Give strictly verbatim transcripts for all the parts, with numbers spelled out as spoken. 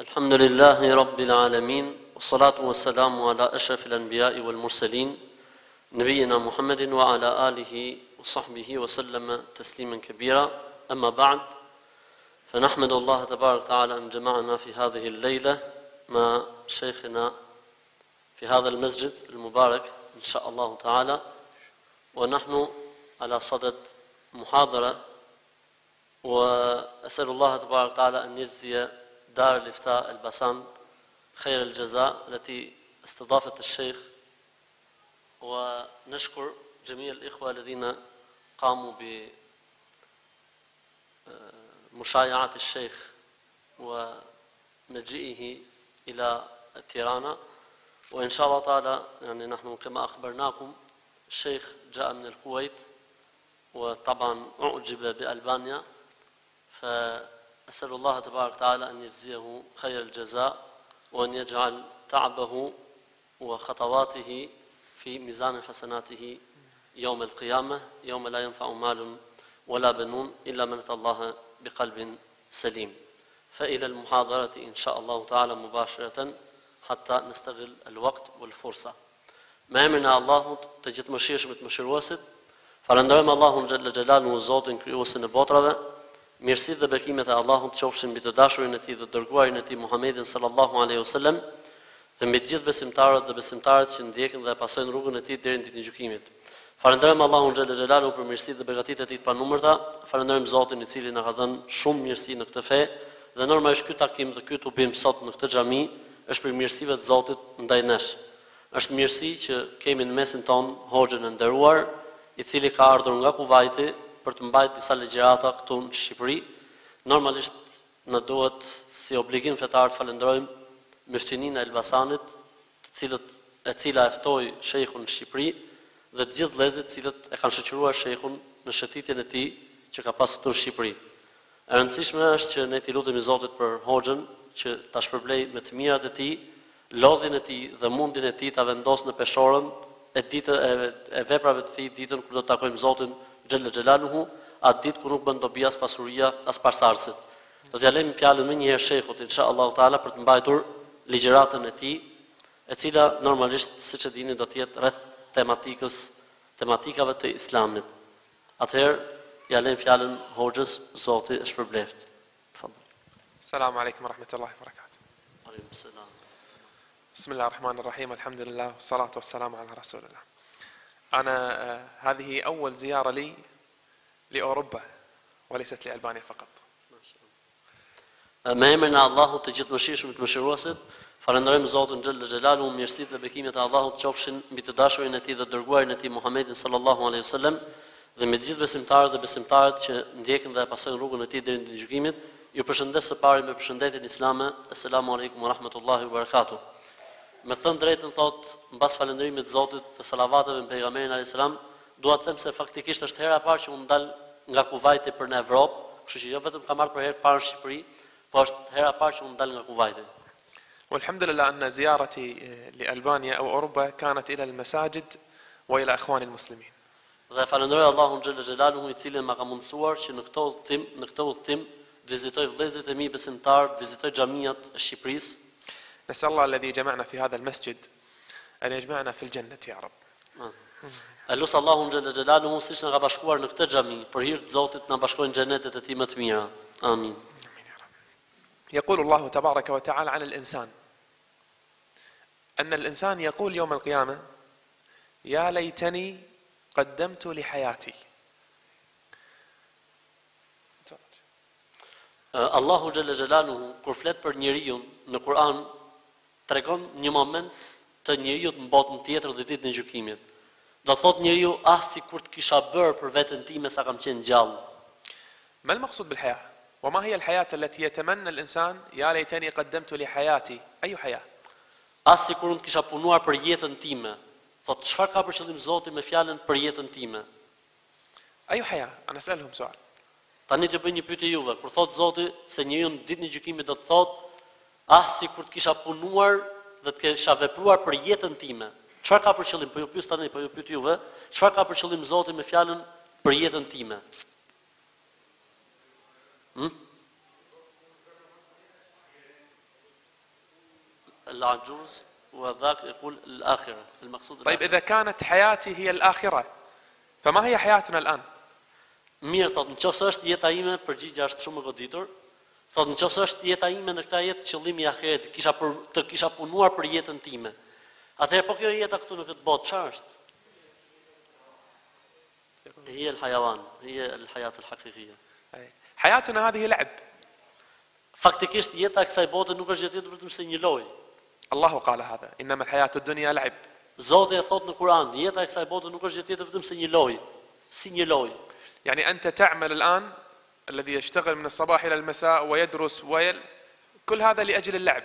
الحمد لله رب العالمين والصلاة والسلام على أشرف الأنبياء والمرسلين نبينا محمد وعلى آله وصحبه وسلم تسليما كبيرا. أما بعد، فنحمد الله تبارك وتعالى أن جمعنا في هذه الليلة مع شيخنا في هذا المسجد المبارك إن شاء الله تعالى، ونحن على صدد محاضرة، وأسأل الله تبارك وتعالى أن يجزي دار الإفتاء الباسان خير الجزاء التي استضافت الشيخ، ونشكر جميع الإخوة الذين قاموا بمشايعة الشيخ ومجيئه إلى تيرانا. وإن شاء الله تعالى يعني نحن كما أخبرناكم الشيخ جاء من الكويت، وطبعا أعجب بألبانيا، فأسأل الله تبارك وتعالى أن يجزيه خير الجزاء، وأن يجعل تعبه وخطواته في ميزان حسناته يوم القيامة، يوم لا ينفع مال ولا بنون إلا من أتى الله بقلب سليم. فإلى المحاضرة إن شاء الله تعالى مباشرة حتى نستغل الوقت والفرصة. ما emrin Allahut të gjithëmëshirshmit mëshiruesit, falenderojmë Allahun xhalla xhelalu, Zotin krijuesin e botrave. Mirësitë dhe bekimet e Allahut qofshin mbi të dashurin e Tij dhe dërguarin e Tij Muhammedin sallallahu alaihi wasallam, dhe mbi të gjithë besimtarët dhe besimtarët që ndjekin dhe pasojnë rrugën e Tij deri në ditën e gjykimit. Falenderojmë Allahun xhalla xhelalu për mirësitë dhe begatitë e Tij të panumërta. Falenderojmë Zotin i cili na ka dhënë shumë mirësi në këtë fe, dhe normalisht ky takim dhe ky tubim sot në këtë xhami është për mirësive të Zotit ndaj nesh. Është mirësi që kemi në mesin ton hoxhën e nderuar, i cili ka ardhur nga Kuvajti për të mbajtur disa ligjërata këtu në Shqipëri. Normalisht në duhet si obligim fetar të falenderojmë Myftininë e Elbasanit, të cilët e cila e ftoi shejkhun në Shqipëri, dhe të gjithë vëllezërit të cilët e kanë shoqëruar shejkhun në shëtitjen e tij që ka pasur këtu në Shqipëri. E rëndësishme është që ne t'i lutemi Zotit për hoxhën që ta shpërblej me të mirat e tij, lodhin e tij dhe mundin e tij ta vendos në peshorën e ditë e, e veprave të tij ditën kur do të takojmë Zotin xhella xhelaluhu, atë ditë kur nuk bën dobi as pasuria as parsarësit. Do t'ja lejmë fjalën më një herë shejkhut inshallah taala për të mbajtur ligjëratën e tij, e cila normalisht siç e dini do të jetë rreth tematikës tematikave të Islamit. Atëherë ja lejmë fjalën hoxhës, Zoti e shpërbleft. السلام عليكم ورحمة الله وبركاته. Alaykum salam. بسم الله الرحمن الرحيم، الحمد لله والصلاة والسلام على رسول الله. أنا هذه أول زيارة لي لأوروبا وليست لألبانيا فقط. Me emrin e Allahut të gjithëmëshirshmit të mëshiruesit, falenderojmë Zotin xhella xhelalu, mirësitë dhe bekimet e Allahut qofshin mbi të dashurin e Tij dhe dërguarin e Tij Muhammedin sallallahu alaihi wasallam, dhe me të gjithë besimtarët dhe besimtarët që ndjekin dhe pasojnë rrugën e Tij deri në ditën e gjykimit. Ju përshëndes së pari me përshëndetjen islame. Assalamu alaikum wa rahmatullahi wa barakatuh. Me thënë drejtën thot, mbas falënderimit të Zotit dhe salavateve në pejgamberin alayhis salam, dua të them se faktikisht është hera e parë që unë dal nga Kuvajti për në Evropë, kështu që jo vetëm kam ardhur për herë të parë në Shqipëri, po është hera e parë që unë dal nga Kuvajti. والحمد لله أن زيارتي لألبانيا أو أوروبا كانت إلى المساجد وإلى إخواني المسلمين. Dhe falenderoj Allahun xhella xhelaluhu i cili ma ka mundësuar që në këtë udhtim, në këtë udhtim vizitoj vëllezërit e mi besimtar, vizitoj xhamiat e Shqipërisë. نسأل الله الذي جمعنا في هذا المسجد أن يجمعنا في الجنة يا رب. Alus Allahun xhella xhelaluhu siç na ka bashkuar në këtë xhami, për hir të Zotit na bashkojnë xhenetet e Tij më të mira. Amin. يقول الله تبارك وتعالى عن الإنسان أن الإنسان يقول يوم القيامة يا ليتني قدمت لحياتي. Allahu xhella xhelaluhu kur flet për njeriu në Kur'an tregon një moment të njeriu në botën tjetër dhe ditën e gjykimit. Do thot njeriu as sikur të kisha bërë për veten time sa kam qenë gjallë. ما المقصود بالحياة؟ وما هي الحياة التي يتمنى الإنسان يا ليتني قدمت لحياتي؟ أي حياة؟ As sikur unë kisha punuar për jetën time. Thot çfarë ka për qëllim Zoti me fjalën për jetën time? أي حياة؟ أنا أسألهم سؤال. Tani të bëj një pyetje juve, kur thot Zoti se njeriu në ditën e gjykimit do të thotë as sikur të kisha punuar dhe të kisha vepruar për jetën time. Çfarë ka për qëllim? Po ju pyet tani, po ju pyet juve, çfarë ka për qëllim Zoti me fjalën për jetën time? Hm? العجوز وذاك يقول الآخرة المقصود. طيب إذا كانت حياتي هي الآخرة فما هي حياتنا الآن؟ Mirë, thot, nëse është jeta ime, përgjigjja është shumë e goditur. Thot, nëse është jeta ime në këtë jetë, qëllimi i ahiret, kisha për, të kisha punuar për jetën time. Atëherë po kjo jeta këtu në këtë botë çfarë është? هي الحيوان هي الحياة الحقيقية. حياتنا هذه لعب. Faktikisht jeta e kësaj bote nuk është jetë vetëm se një lojë. الله قال هذا إنما الحياة الدنيا لعب. Zoti e thot në Kur'an, jeta e kësaj bote nuk është jetë vetëm se një lojë, si një lojë. يعني أنت تعمل الآن الذي يشتغل من الصباح إلى المساء ويدرس ويل كل هذا لأجل اللعب.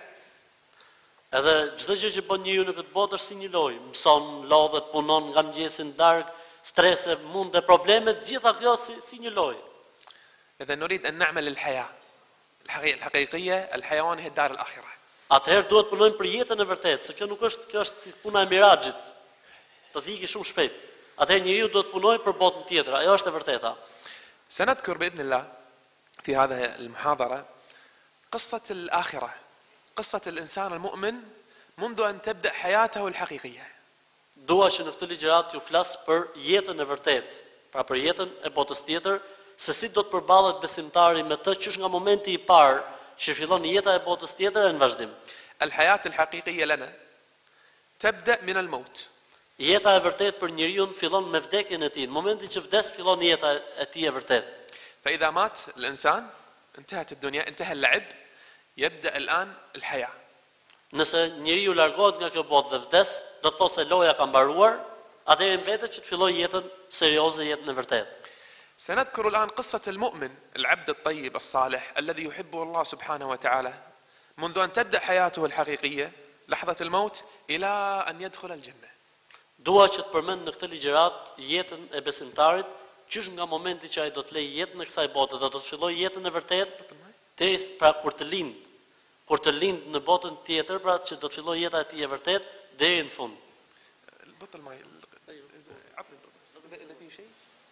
Edhe çdo gjë që bën njeriu në këtë botë është si një lojë. Mëson, lodhet, punon nga mëngjesi në darkë, strese, munde, probleme, gjitha kjo si, si një lojë. إذا نريد أن نعمل الحياة الحقيقية الحيوان هي الدار الآخرة. Atëherë duhet punojmë për jetën e vërtetë, se kjo nuk është kjo është si puna e miraxhit. Do të ikë shumë shpejt. Atëherë njeriu duhet punojë për botën tjetër, ajo është e vërteta. سنذكر بإذن الله في هذه المحاضرة قصة الآخرة قصة الإنسان المؤمن منذ أن تبدأ حياته الحقيقية. Dua që në këtë ligjërat ju flas për jetën e vërtetë, pra për jetën e botës tjetër, se si do të përballet besimtari me të që është nga momenti i parë që fillon jeta e botës tjetër e në vazhdim. الحياة الحقيقية لنا تبدأ من الموت. Jeta e vërtetë për njeriu fillon me vdekjen e tij. Në momentin që vdes fillon jeta e tij e vërtetë. فإذا مات الإنسان انتهت الدنيا انتهى اللعب يبدأ الآن الحياة. Nëse njeriu largohet nga kjo botë dhe vdes, do të thotë se loja ka mbaruar, atëherë mbetet që të fillojë jetën serioze, jetën e vërtetë. سنذكر الآن قصة المؤمن العبد الطيب الصالح الذي يحبه الله سبحانه وتعالى منذ أن تبدأ حياته الحقيقية لحظة الموت إلى أن يدخل الجنة. Dua që të përmend në këtë ligjërat jetën e besimtarit, qysh nga momenti që ai do të lejë jetën e kësaj bote dhe do të fillojë jetën e vërtetë, deri pra kur të lind, kur të lind në botën tjetër, pra që do të fillojë jeta e tij e vërtetë deri në fund. البطل ما عطني إذا في شيء.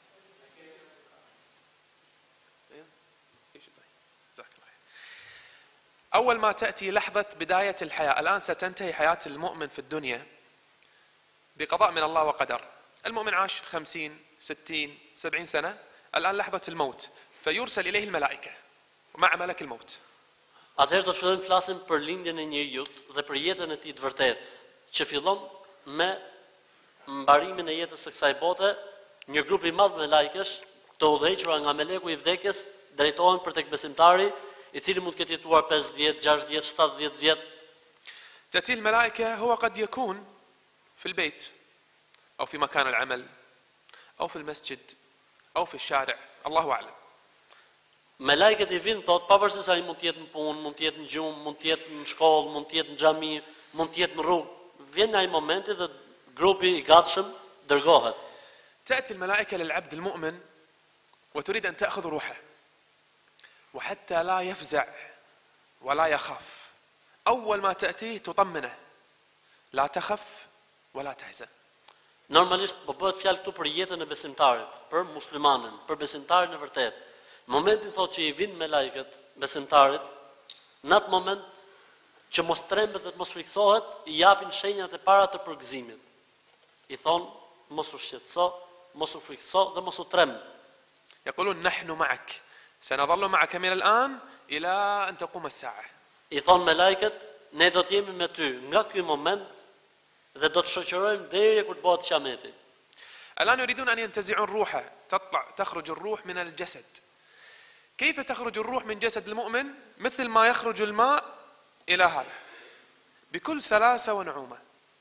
أول ما تأتي لحظة بداية الحياة الآن ستنتهي حياة المؤمن في الدنيا بقضاء من الله وقدر. المؤمن عاش خمسين ستين سبعين سنة الآن لحظة الموت فيرسل إليه الملائكة مع ملك الموت. Atëherë do të fillojmë flasim për lindjen e njeriu dhe për jetën e tij të vërtetë, që fillon me mbarimin e jetës së kësaj bote. Një grup i madh me lajkesh të udhëhequra nga meleku i vdekjes drejtohen për tek besimtari, i cili mund të ketë jetuar pesëdhjetë, gjashtëdhjetë, shtatëdhjetë vjet. تأتي الملائكة هو قد يكون في البيت أو في مكان العمل أو في المسجد أو في الشارع الله أعلم. Melajket i vinë thot, pavarësisht se ai mund të jetë në punë, mund të jetë në gjumë, mund të jetë në shkollë, mund të jetë në xhami, mund të jetë në rrugë, vjen ai momenti dhe grupi i gatshëm dërgohet. تأتي الملائكة للعبد المؤمن وتريد أن تأخذ روحه وحتى لا يفزع ولا يخاف أول ما تأتيه تطمنه لا تخف ولا تحزن. Normalisht po bëhet fjalë këtu për jetën e besimtarit, për muslimanin, për besimtarin e vërtetë. Në momentin thotë që i vinë me lajket besimtarit, në atë moment që mos trembet dhe të mos friksohet, i japin shenjat e para të përgëzimit. I thonë, mos u shqetëso, mos u frikso dhe mos u tremb. يقولون نحن معك سنظل معك من الآن إلى أن تقوم الساعة. I thonë me lajket, ne do të jemi me ty nga ky moment dhe do të shoqërojmë deri kur të bëhet qameti. الآن يريدون أن ينتزعون روحه تطلع تخرج الروح من الجسد. كيف تخرج الروح من جسد المؤمن مثل ما يخرج الماء إلى هذا بكل سلاسة ونعومة.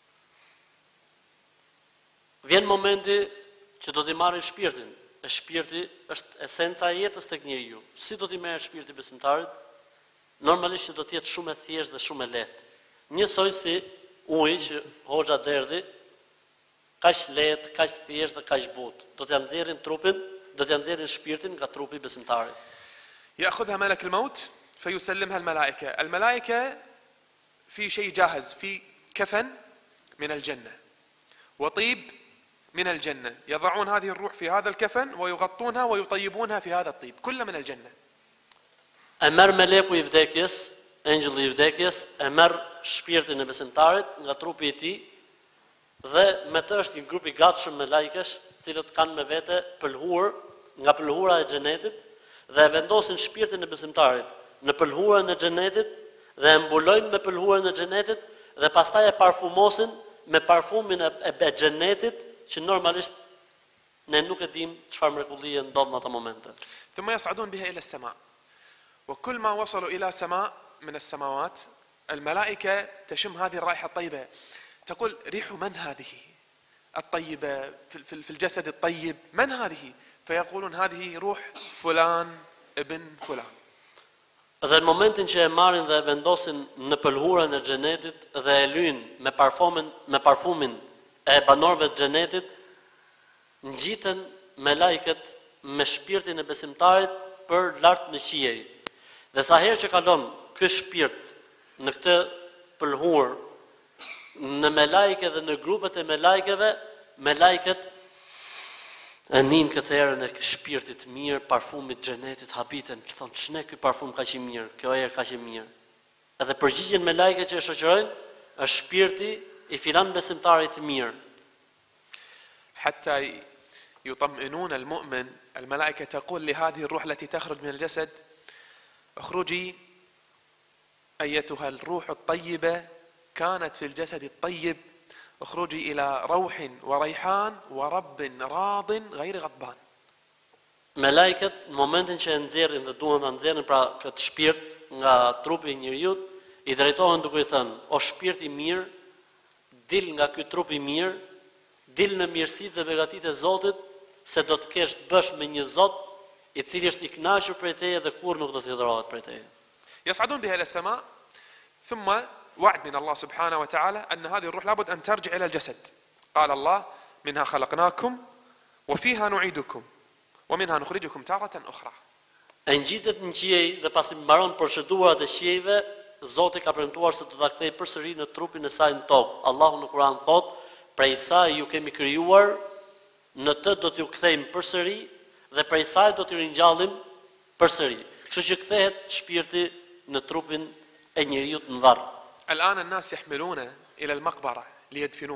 Vjen momenti që do t'i marrin shpirtin. E shpirti është esenca e jetës tek njeriu. Si do t'i merret shpirti besimtarit? Normalisht që do të jetë shumë e thjeshtë dhe shumë e lehtë. Njësoj si uji që hoxha derdhi, kaq lehtë, kaq thjeshtë dhe kaq butë. Do t'ia nxjerrin trupin, do t'ia nxjerrin shpirtin nga trupi i besimtarit. يأخذها ملك الموت فيسلمها الملائكة. الملائكة في شيء جاهز في كفن من الجنة وطيب من الجنة يضعون هذه الروح في هذا الكفن ويغطونها ويطيبونها في هذا الطيب كله من الجنة. E merr meleku i vdekjes engjulli i vdekjes e merr shpirtin e besimtarit nga trupi i tij dhe me të është një grup i gatshëm me lajkesh, cilët kanë me vete pëlhur nga pëlhura e xhenetit dhe e vendosin shpirtin e besimtarit në pëlhurën e xhenetit dhe e mbulojnë me pëlhurën e xhenetit dhe pastaj e parfumosin me parfumin e, e xhenetit që normalisht ne nuk e dim çfarë mrekullie ndodh në ato momente. ثم يصعدون بها إلى السماء وكل ما وصلوا إلى سماء من السماوات الملائكة تشم هذه الرائحة الطيبة تقول ريح من هذه الطيبة في الجسد الطيب من هذه فيقولون هذه روح فلان ابن فلان. Dhe në momentin që e marrin dhe e vendosin në pëlhurën e xhenetit dhe e lyjnë me parfumin me parfumin e banorëve të xhenetit, ngjiten me lajket me shpirtin e besimtarit për lart në qiej. Dhe sa herë që kalon ky shpirt në këtë pëlhurë, në me lajke dhe në grupet e me lajkeve, me lajket e nin këtë erën e shpirtit mirë, parfumit xhenetit, habiten, që thonë, ç'ne ky parfum kaq i mirë, kjo erë kaq e mirë. Edhe përgjigjen me lajke që e shoqërojnë, është shpirti i filan besimtarit mirë. حتى يطمئنون المؤمن الملائكة تقول لهذه الروح التي تخرج من الجسد اخرجي أيتها الروح الطيبة كانت في الجسد الطيب اخرجي إلى روح وريحان ورب راض غير غضبان. Me lajket, në momentin që e nxjerrin dhe duan ta nxjerrin pra këtë shpirt nga trupi i njeriu, i drejtohen duke i thënë: "O shpirt i mirë, dil nga ky trup i mirë, dil në mirësitë dhe begatitë e Zotit, se do të kesh të bësh me një Zot i cili është i kënaqur prej teje dhe kur nuk do të hidhrohet prej teje." يصعدون بها إلى السماء ثم وعد من الله سبحانه وتعالى أن هذه الروح لابد أن ترجع إلى الجسد. قال الله منها خلقناكم وفيها نعيدكم ومنها نخرجكم تارة أخرى. E ngjitet në qiej dhe pasi mbaron procedurat e qiejve, Zoti ka premtuar se do ta kthejë përsëri në trupin e saj në tokë. Allahu në Kur'an thot: "Prej saj ju kemi krijuar, në të do t'ju kthejmë përsëri dhe prej saj do t'i ringjallim përsëri." Kështu që kthehet shpirti në trupin e njeriu në varr. الآن الناس يحملونه إلى المقبرة ليدفنوه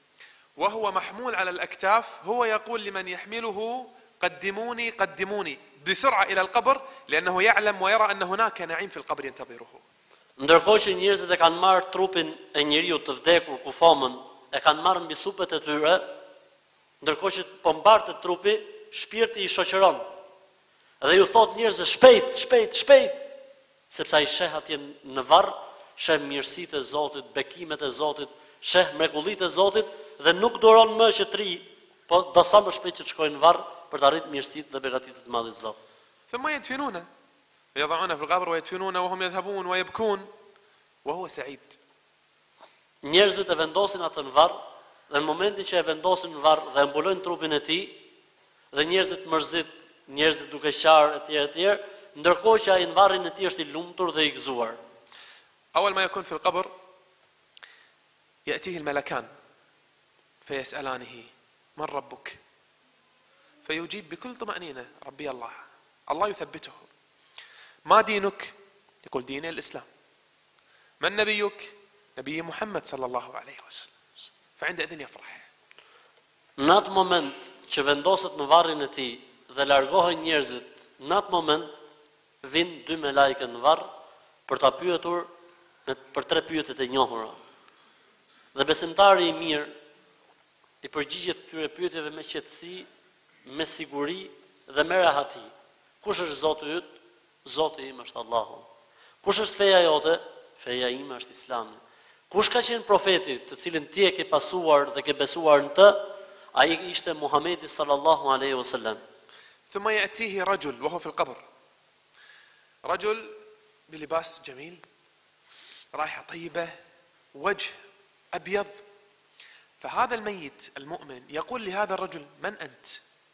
وهو محمول على الأكتاف هو يقول لمن يحمله قدموني قدموني بسرعة إلى القبر لأنه يعلم ويرى أن هناك نعيم في القبر ينتظره. Ndërkohë që njerëzit e kanë marrë trupin e njeriu të vdekur, kufomën, e kanë marrë mbi supet e tyre, ndërkohë që po mbartet trupi, shpirti i shoqëron. Dhe ju thot njerëzve shpejt, shpejt, shpejt, sepse ai sheh atje në varr, sheh mirësitë e Zotit, bekimet e Zotit, sheh mrekullitë e Zotit dhe nuk duron më që të ri, po do sa më shpejt që të shkojnë në varr për të arritur mirësitë dhe begatitë të madhit të Zotit. ثم يدفنونه يضعونه في القبر ويدفنونه وهم يذهبون ويبكون وهو سعيد. Njerëzit e vendosin atë në varr dhe në momentin që e vendosin në varr dhe mbulojnë trupin e tij dhe njerëzit mërzit, njerëzit duke qarë etj etj, ndërkohë që ai në varrin e tij është i lumtur dhe i gëzuar. أول ما يكون في القبر يأتيه الملكان فيسألانه من ربك فيجيب بكل طمأنينة ربي الله. الله يثبته. ما دينك؟ يقول دين الإسلام. من نبيك؟ نبي محمد صلى الله عليه وسلم. فعندئذ يفرح. Në atë moment që vendoset në varrin e tij dhe largohen njerëzit, në atë moment vijnë dy melajke në varr për ta pyetur për tre pyetjet e njohura. Dhe besimtari i mirë i përgjigjet këtyre pyetjeve me qetësi, me siguri dhe me rahati. Kush është Zoti yt? Zoti im është Allahu. Kush është feja jote? Feja ime është Islami. Kush ka qenë profeti të cilin ti e ke pasuar dhe ke besuar në të? Ai ishte Muhamedi sallallahu alaihi wasallam. ثم يأتيه رجل وهو في القبر. رجل بلباس جميل رائحة طيبة وجه أبيض فهذا الميت المؤمن يقول لهذا الرجل من أنت؟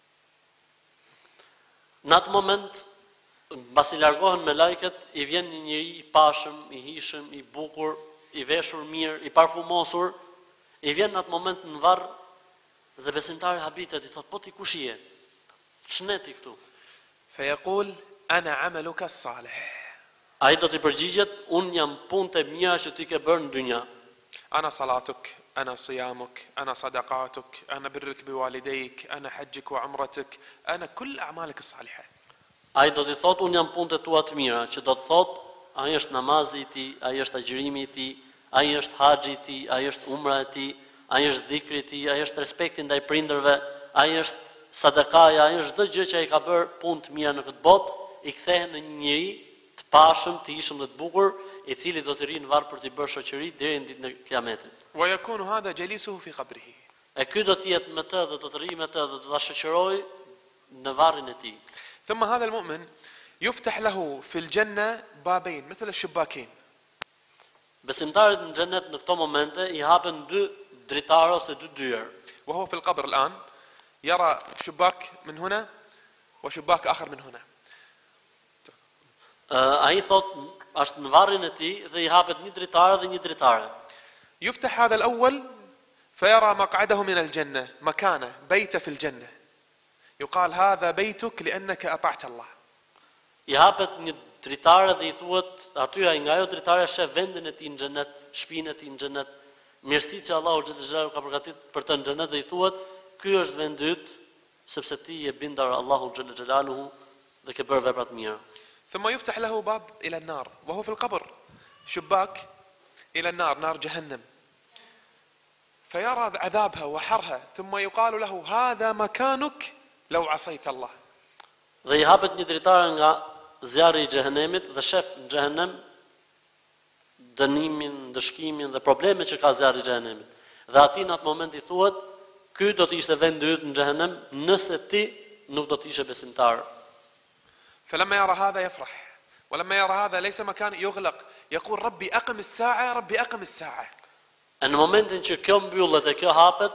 Në atë moment, mbasi largohen me lajket, i vjen një njeri i pashëm, i hishëm, i bukur, i veshur mirë, i parfumosur, i vjen në atë moment në varr dhe besimtari habitet, i thot, po ti kush je? Ç'ne ti këtu? فيقول أنا عملك الصالح. ai do t'i përgjigjet, unë jam punët e mira që ti ke bërë në dynja. أنا صلاتك، أنا صيامك، أنا صدقاتك، أنا برك بوالديك، أنا حجك وعمرتك، أنا كل أعمالك الصالحة. Ai do t'i thot, unë jam punët e tua të mira, që do të thot, ai është namazi i ti, ai është agjërimi i ti, ai është haxhi i ti, ai është umra e ti, ai është dhikri i ti, ai është respekti ndaj prindërve, ai është sadakaja, ai është çdo gjë që ai ka bërë punë të mira në këtë botë, i kthehen në një njeri të pashëm, të ishëm dhe të bukur, i cili do të rrinë varr për t'i bërë shoqëri deri në ditën e Kiametit. ويكون هذا جليسه في قبره. E ky do të jetë me të dhe do të rrijë me të dhe do ta shoqërojë në varrin e tij. ثم هذا المؤمن يفتح له في الجنة بابين مثل الشباكين. Besimtarit në xhenet në këto momente i hapen dy dritare ose dy dyer. وهو في القبر الآن يرى شباك من هنا وشباك آخر من هنا. Uh, ai thot është në varrin e tij dhe i hapet një dritare dhe një dritare. يفتح هذا الأول فيرى مقعده من الجنة، مكانه، بيته في الجنة. يقال هذا بيتك لأنك أطعت الله. I hapet një dritare dhe i thuhet aty ai nga ajo dritare shef vendin e tij në xhenet, shtëpinë e tij në xhenet, mirësitë që Allahu xhallahu ka përgatitur për të në xhenet dhe i thuhet ky është vendi yt sepse ti je bindar Allahu xhallahu dhe ke bërë vepra të mira. ثم يفتح له باب إلى النار وهو في القبر، شباك إلى النار، نار جهنم، فيرى عذابها وحرها، ثم يقال له هذا مكانك لو عصيت الله. Dhe i hapet një dritare nga zjarri i xhehenemit dhe shef në xhehenem dënimin, dëshkimin dhe problemet që ka zjarri i xhehenemit. Dhe atij në atë moment i thuhet, ky do të ishte vendi yt në xhehenem nëse ti nuk do të ishe besimtar. فلما يرى هذا يفرح، ولما يرى هذا ليس مكان يغلق يقول ربي أقم الساعة، ربي أقم الساعة. Në momentin që kjo mbyllet e kjo hapet,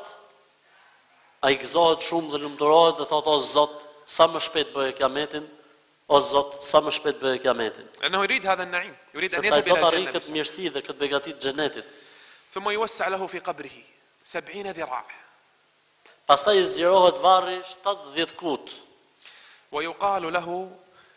ai gëzohet shumë dhe lumturohet dhe thotë o Zot, sa më shpejt bëje Kiametin, o Zot, sa më shpejt bëje Kiametin. لأنه يريد هذا النعيم، يريد أن Sepse ai يذهب do إلى të arrijë الجنة. këtë mirësi dhe këtë begati të xhenetit. ثم يوسع له في قبره سبعين ذراع. Pastaj i zgjerohet varri shtatëdhjetë kut. ويقال له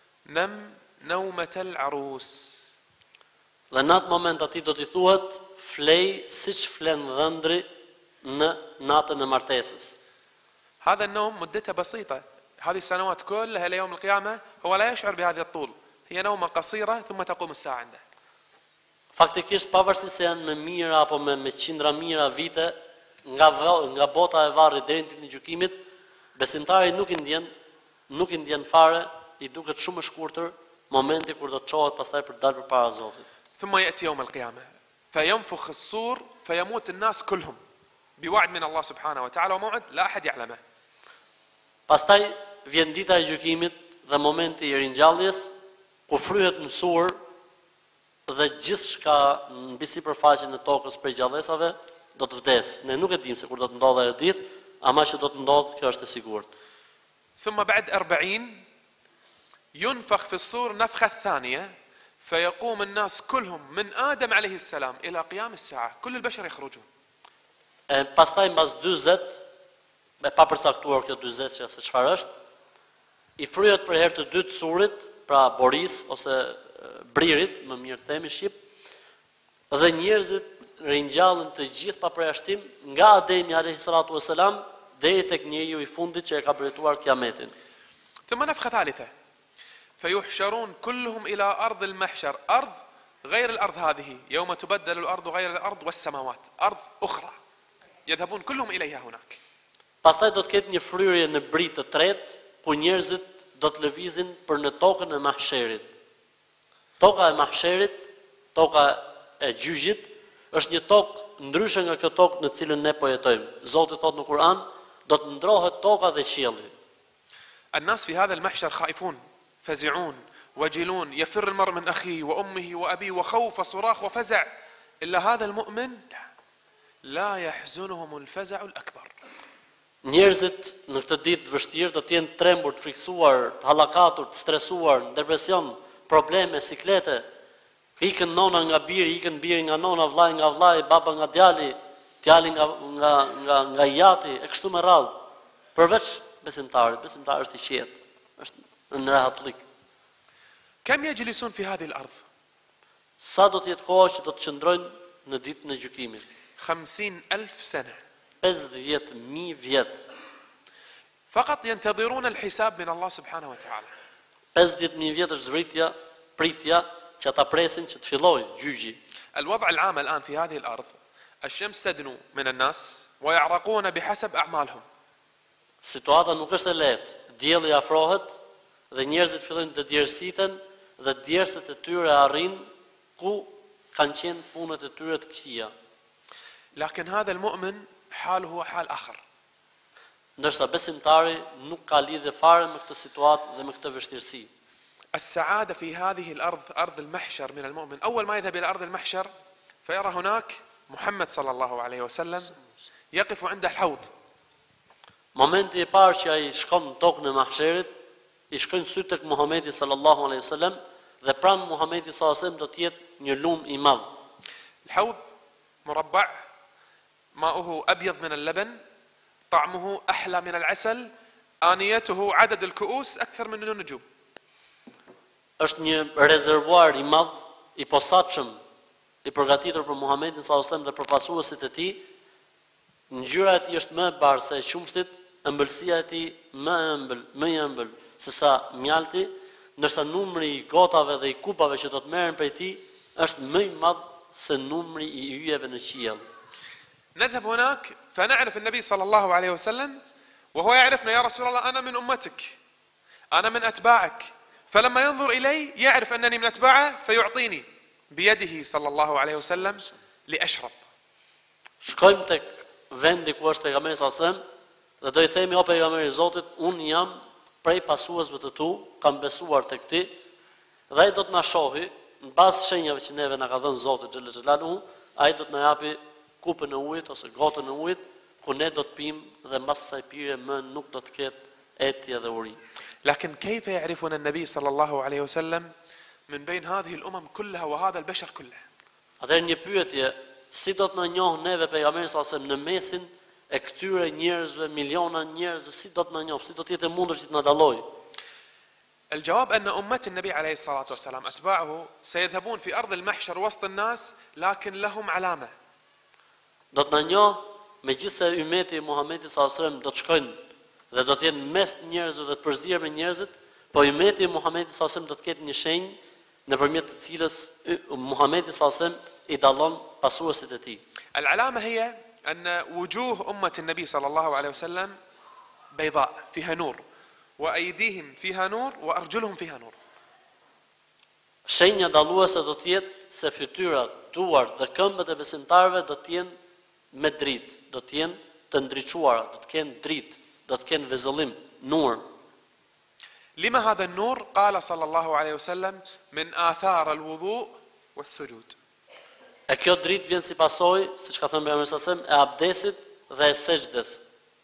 نم نومة العروس. Dhe në atë moment atij do t'i thuhet flej siç flen dhëndri në natën e martesës. هذا النوم مدته بسيطة، هذه السنوات كلها إلى يوم القيامة هو لا يشعر بهذا الطول، هي نومة قصيرة ثم تقوم الساعة عنده. Faktikisht pavarësisht se janë me mijëra apo me me qindra mijëra vite nga nga bota e varrit deri në ditën e gjykimit, besimtari nuk i ndjen, nuk i ndjen fare, i duket shumë e shkurtër momenti kur do të çohet pastaj për të dalë përpara Zotit. ثم يأتي يوم القيامة فينفخ الصور فيموت الناس كلهم بوعد من الله سبحانه وتعالى وموعد لا أحد يعلمه. Pastaj vjen dita e gjykimit dhe momenti i ringjalljes ku fryhet në sur dhe gjithçka mbi sipërfaqen e tokës prej gjallësave do të vdes. Ne nuk e dimë se kur do të ndodhë ajo ditë, ama që do të ndodhë, kjo është e sigurt. ثم بعد أربعين ينفخ في الصور نفخة الثانية فيقوم الناس كلهم من آدم عليه السلام إلى قيام الساعة، كل البشر يخرجون. E pastaj mbas dyzet, me pa përcaktuar kjo dyzet që se çfarë është, i fryhet për herë të dytë surit, pra Boris ose Bririt, më mirë themi shqip, dhe njerëzit ringjallen të gjithë pa përjashtim nga Ademi alayhi salatu wasalam deri tek njeriu i fundit që e ka drejtuar Kiametin. ثم نفخة ثالثة فيحشرون كلهم إلى أرض المحشر، أرض غير الأرض هذه، يوم تبدل الأرض غير الأرض والسماوات، أرض أخرى يذهبون كلهم إليها هناك. Pastaj do të ketë një fryrje në brit të tretë, ku njerëzit do të lëvizin për në tokën e mahsherit. Toka e mahsherit, toka e gjyqit, është një tokë ndryshe nga kjo tokë në cilën ne po jetojmë. Zoti thot në Kur'an, do të ndrohet toka dhe qielli. الناس في هذا المحشر خائفون فزعون وجلون، يفر المرء من أخيه وأمه وأبيه وخوف وصراخ وفزع، إلا هذا المؤمن لا يحزنهم الفزع الأكبر. Njerëzit në këtë ditë të vështirë do të jenë trembur, të friksuar, të hallakatur, të stresuar, në depresion, probleme, siklete. Ikën nona nga biri, ikën biri nga nona, vllai nga vllai, baba nga djali, djali nga nga nga nga jati, e kështu me radhë. Përveç besimtarit, besimtari është i qetë, është në rahatlik. كم يجلسون في هذه الأرض Sa do të jetë koha që do të qëndrojnë në ditën e gjykimit? خمسين ألف سنة pesëdhjetë mijë vjet. فقط ينتظرون الحساب من الله سبحانه وتعالى. pesëdhjetë mijë vjet është zbritja, pritja që ata presin që të fillojë gjyqi. الوضع العام الآن في هذه الأرض الشمس تدنو من الناس ويعرقون بحسب أعمالهم. Situata nuk është e lehtë. Dielli afrohet dhe njerëzit fillojnë të djersiten dhe djerset e tyre arrin ku kanë qenë punët e tyre të këqija. لكن هذا المؤمن حاله هو حال آخر. Ndërsa besimtari nuk ka lidhje fare me këtë situatë dhe me këtë vështirësi. السعادة في هذه الأرض أرض المحشر من المؤمن أول ما يذهب إلى أرض المحشر فيرى هناك محمد صلى الله عليه وسلم يقف عند الحوض. Momenti i parë që ai shkon në tokën e mahsherit, i shkojnë sytë tek Muhamedi sallallahu alaihi wasallam dhe pranë Muhamedit sallallahu alaihi wasallam do të jetë një lum i madh. الحوض مربع ماؤه أبيض من اللبن طعمه أحلى من العسل آنيته عدد الكؤوس أكثر من النجوم. Është një rezervuar i madh, i posaçëm, i përgatitur për Muhamedit sallallahu alaihi wasallam dhe për pasuesit e tij. Ngjyra e tij është më e bardhë se e qumshtit, ëmbëlsia e tij më e ëmbël, më e ëmbël se sa mjalti, ndërsa numri i gotave dhe i kupave që do të merren prej tij është më i madh se numri i yjeve në qiell. نذهب هناك فنعرف النبي صلى الله عليه وسلم وهو يعرفنا يا رسول الله أنا من أمتك أنا من أتباعك فلما ينظر إلي يعرف أنني من أتباعه فيعطيني بيده صلى الله عليه وسلم لأشرب. Shkojmë tek vendi ku është pejgamberi sallallahu alajhi wasallam dhe do i themi o pejgamberi i Zotit, un jam prej pasuesve të tu, kam besuar tek ti dhe ai do të na shohë mbas shenjave që neve na ka dhënë Zoti xhel xhelaluhu, ai do të na japi kupën e ujit ose gotën e ujit ku ne do të pimë dhe mbas asaj pirje më nuk do të ketë etje dhe uri. لكن كيف يعرفنا النبي صلى الله عليه وسلم من بين هذه الأمم كلها وهذا البشر كله؟ Atëherë një pyetje, si do të na njohë neve pejgamberi sallallahu alajhi wasallam në mesin e këtyre njerëzve, miliona njerëzve, si do të na njohë, si do të jetë mundur që të na dallojë? الجواب أن أمة النبي عليه الصلاة والسلام أتباعه سيذهبون في أرض المحشر وسط الناس لكن لهم علامة. Do të na njohë megjithse ummeti i Muhamedit sallallahu alajhi wasallam do të shkojnë dhe do të jenë mes njerëzve dhe të përzier me njerëzit, po ummeti i Muhamedit sallallahu alajhi wasallam do të ketë një shenjë nëpërmjet të cilës Muhamedi sallallahu alajhi wasallam i dallon pasuesit e tij. العلامة هي أن وجوه أمة النبي صلى الله عليه وسلم بيضاء فيها نور وأيديهم فيها نور وأرجلهم فيها نور. Shenja dalluese do të jetë se fytyrat, duart dhe këmbët e besimtarëve do të jenë me dritë, do të jenë të ndriçuara, do të kenë dritë, do të kenë vezëllim, nur. لما هذا النور؟ قال صلى الله عليه وسلم من آثار الوضوء والسجود. E kjo dritë vjen si pasojë, siç ka thënë pejgamberi sallallahu alajhi wasallam, e abdesit dhe e sejdës.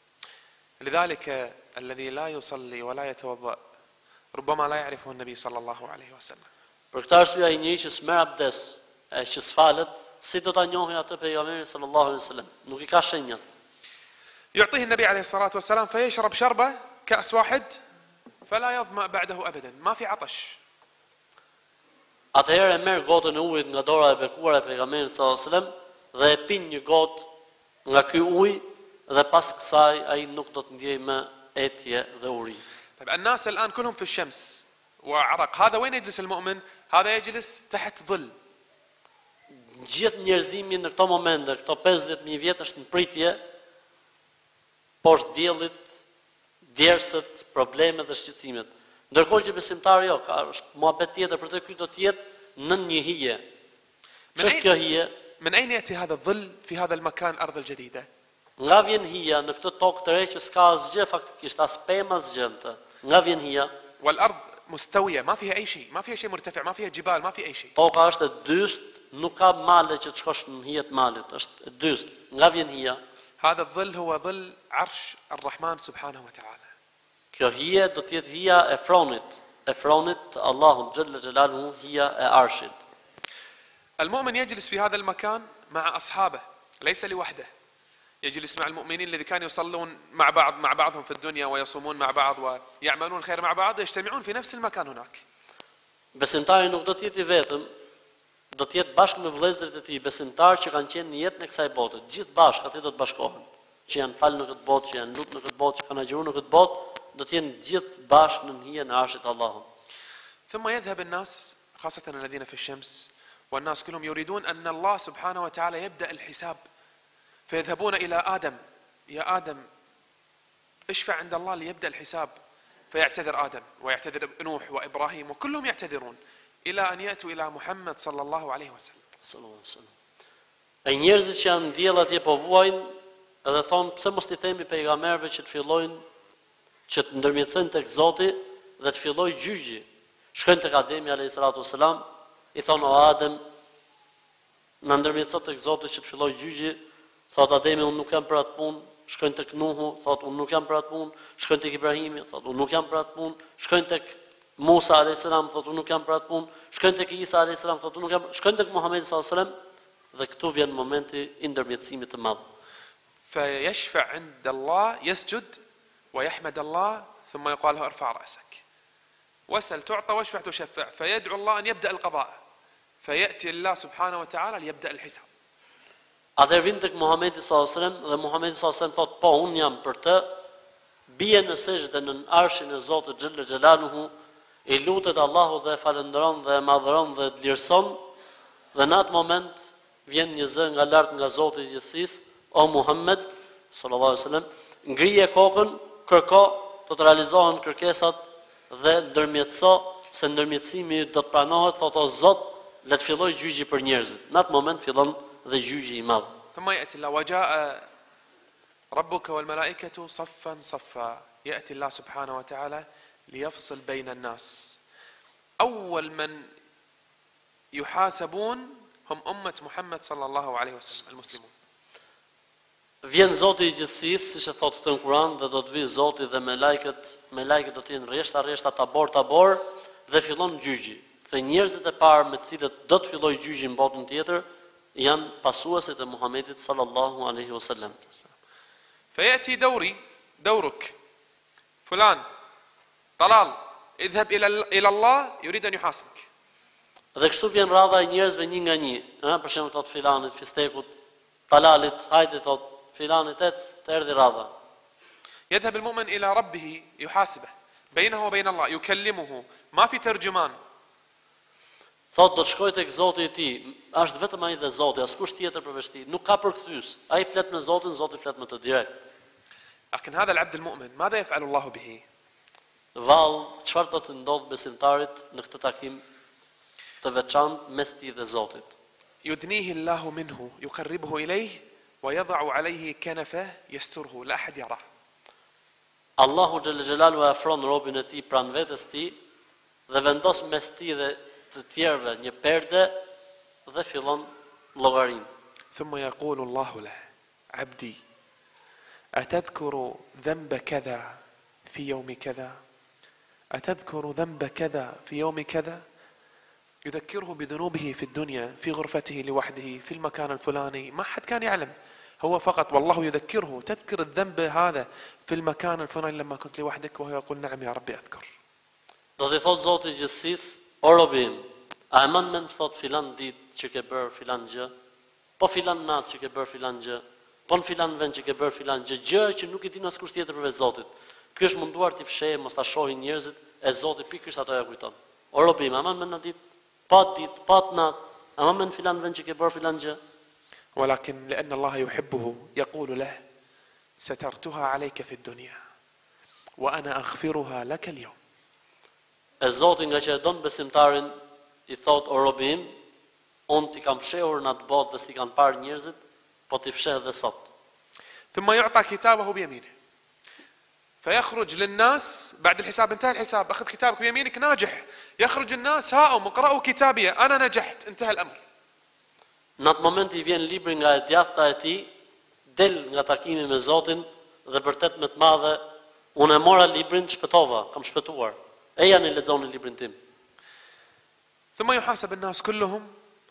لذلك الذي لا يصلي ولا يتوضأ ربما لا يعرفه النبي صلى الله عليه وسلم. Për këtë arsye ai njeriu që s'merr abdes, e që s'falet, si do ta njohë atë pejgamberin sallallahu alajhi wasallam? Nuk i ka shenjat. يعطيه النبي عليه الصلاة والسلام فيشرب شربة كأس واحد فلا يظمأ بعده أبدا ما في عطش. Atëherë merr gotën e ujit nga dora e bekuar e pejgamberit sallallahu alajhi wasallam dhe e pin një gotë nga ky ujë dhe pas kësaj ai nuk do të ndjejë më etje dhe uri. طيب الناس الآن كلهم في الشمس وعرق هذا وين يجلس المؤمن؟ هذا يجلس تحت ظل. Gjithë njerëzimi në këto momente, këto pesëdhjetë mijë vjet është në pritje poshtë diellit, djersët, problemet dhe shqetësimet. Ndërkohë që besimtari jo, ka është muhabet tjetër për të ky do të jetë në një hije. Ç'është kjo hije? من أين يأتي هذا الظل في هذا المكان الأرض الجديدة؟ Nga vjen hija në këtë tokë të re që s'ka asgjë faktikisht, as pemë as gjë të. Nga vjen hija. والأرض مستوية ما فيها أي شيء ما فيها شيء مرتفع ما فيها جبال ما في أي شيء. Toka është e dyst, nuk ka male që të shkosh në hijet malit, është e dyst. Nga vjen hija. هذا الظل هو ظل عرش الرحمن سبحانه وتعالى. Kjo hije do të jetë hija e fronit, e fronit të Allahut xhalla xhelaluhu, hija e arshit. المؤمن يجلس في هذا المكان مع أصحابه ليس لوحده. يجلس مع المؤمنين الذي كانوا يصلون مع بعض مع بعضهم في الدنيا ويصومون مع بعض ويعملون الخير مع بعض يجتمعون في نفس المكان هناك. Besimtari nuk do të jetë i vetëm do të jetë bashkë me vëllezërit e tij besimtar që kanë qenë në jetën e kësaj bote. Gjithë bashkë aty do të bashkohen. Që janë falë në këtë botë, që janë lutë në këtë botë, që kanë agjëruar në këtë botë, do të jenë gjithë bashkë në hijen e arshit të Allahut. ثم يذهب الناس خاصة الذين في الشمس والناس كلهم يريدون أن الله سبحانه وتعالى يبدأ الحساب فيذهبون إلى آدم يا آدم اشفع عند الله ليبدأ الحساب فيعتذر آدم ويعتذر نوح وإبراهيم وكلهم يعتذرون إلى أن يأتوا إلى محمد صلى الله عليه وسلم. صلى الله عليه وسلم. E njerëzit që janë ndjell atje po vuajnë edhe thonë pse mos t'i themi pejgamberëve që të fillojnë që të ndërmjetësojnë tek Zoti dhe të fillojë gjyqi. Shkojnë tek Ademi alayhis salatu wasalam, i thonë o Adem, na ndërmjetëso tek Zoti që të fillojë gjyqi. Thot Ademi, unë nuk jam për atë punë. Shkojnë tek Nuhu, thot unë nuk jam për atë punë. Shkojnë tek Ibrahimi, thot unë nuk jam për atë punë. Shkojnë tek Musa alayhis salam, thot unë nuk jam për atë punë. Shkojnë tek Isa alayhis salam, thot unë nuk jam. Shkojnë tek Muhamedi sallallahu alaihi wasallam dhe këtu vjen momenti i ndërmjetësimit të madh. فيشفع عند الله يسجد ويحمد الله ثم يقال له ارفع رأسك واسأل تعطى واشفع تشفع فيدعو الله أن يبدأ القضاء فيأتي الله سبحانه وتعالى ليبدأ الحساب. Atëherë vjen tek Muhamedi sallallahu alaihi wasallam dhe Muhamedi sallallahu alaihi wasallam thot po un jam për të, bie në sejdë në arshin e Zotit xhel xhelaluhu, i lutet Allahut dhe e falënderon dhe e madhëron dhe e lirson, dhe në atë moment vjen një zë nga lart nga Zoti i gjithësisë, o Muhammed sallallahu alaihi wasallam, ngrije kokën, kërko, do të realizohen kërkesat dhe ndërmjetëso, se ndërmjetësimi do të pranohet, thot o Zot, le të fillojë gjyqi për njerëzit. Në atë moment fillon dhe gjyqi i madh. ثم يأتي الله وجاء ربك والملائكة صفا صفا يأتي الله سبحانه وتعالى ليفصل بين الناس. أول من يحاسبون هم أمة محمد صلى الله عليه وسلم المسلمون. Vjen Zoti i gjithësisë, siç e thotë të në Kur'an, dhe do të vijë Zoti dhe me lajket, me lajket do të jenë rreshta rreshta tabor tabor dhe fillon gjyqi. Dhe njerëzit e parë me të cilët do të fillojë gjyqi në botën tjetër janë pasuesit e Muhamedit sallallahu alaihi wasallam. فيأتي دوري دورك فلان طلال اذهب إلى إلى الله يريد أن يحاسبك. Dhe kështu vjen radha e njerëzve një nga një, ëh, për shembull thot filanit, fistekut, talalit, hajde thot filanit et, të erdhi radha. يذهب المؤمن إلى ربه يحاسبه بينه وبين الله يكلمه ما في ترجمان. Thot do të shkojë tek Zoti i tij, është vetëm ai dhe Zoti, askush tjetër përveç tij, nuk ka përkthyes. Ai flet me Zotin, Zoti flet me të direkt. لكن هذا العبد المؤمن ماذا يفعل الله به؟ Vallë, çfarë do të ndodh besimtarit në këtë takim të veçantë mes tij dhe Zotit? يدنيه الله منه يقربه إليه ويضع عليه كنفه يستره لا أحد يراه. Allahu xhel xhelalu e afron robën e tij pranë vetes tij dhe vendos mes tij dhe të tjerëve një perde dhe fillon llogarin. ثم يقول الله له عبدي أتذكر ذنب كذا في يوم كذا أتذكر ذنب كذا في يوم كذا يذكره بذنوبه في الدنيا في غرفته لوحده في المكان الفلاني ما حد كان يعلم هو فقط والله يذكره تذكر الذنب هذا في المكان الفلاني لما كنت لوحدك وهو يقول نعم يا ربي أذكر. Do t'i thot Zoti i gjithësisë, o robim, a e mand mend thot filan ditë që ke bër filan gjë, po filan natë që ke bër filan gjë, po në filan vend që ke bër filan gjë, gjë që nuk i din askush tjetër përveç Zotit. Ky është munduar t'i fshehë, mos ta shohin njerëzit, e Zoti pikërisht ato ja kujton. O robim, a mand mend në ditë, pa ditë, pa natë, a mand mend filan vend që ke bër filan gjë? ولكن لأن الله يحبه يقول له سترتها عليك في الدنيا وأنا أغفرها لك اليوم. E Zoti nga që e don besimtarin i thot o robim, unë t'i kam fshehur në atë botë dhe s'ti kanë parë njerëzit, po t'i fsheh edhe sot. ثم يعطى كتابه بيمينه فيخرج للناس بعد الحساب انتهى الحساب أخذ كتابك بيمينك ناجح يخرج الناس هاؤم اقرأوا كتابي أنا نجحت انتهى الأمر. Në atë moment i vjen libri nga e djathta e tij, del nga takimi me Zotin dhe vërtet me të madhe, unë e mora librin, shpëtova, kam shpëtuar. E janë i lexoni librin tim. ثم يحاسب الناس كلهم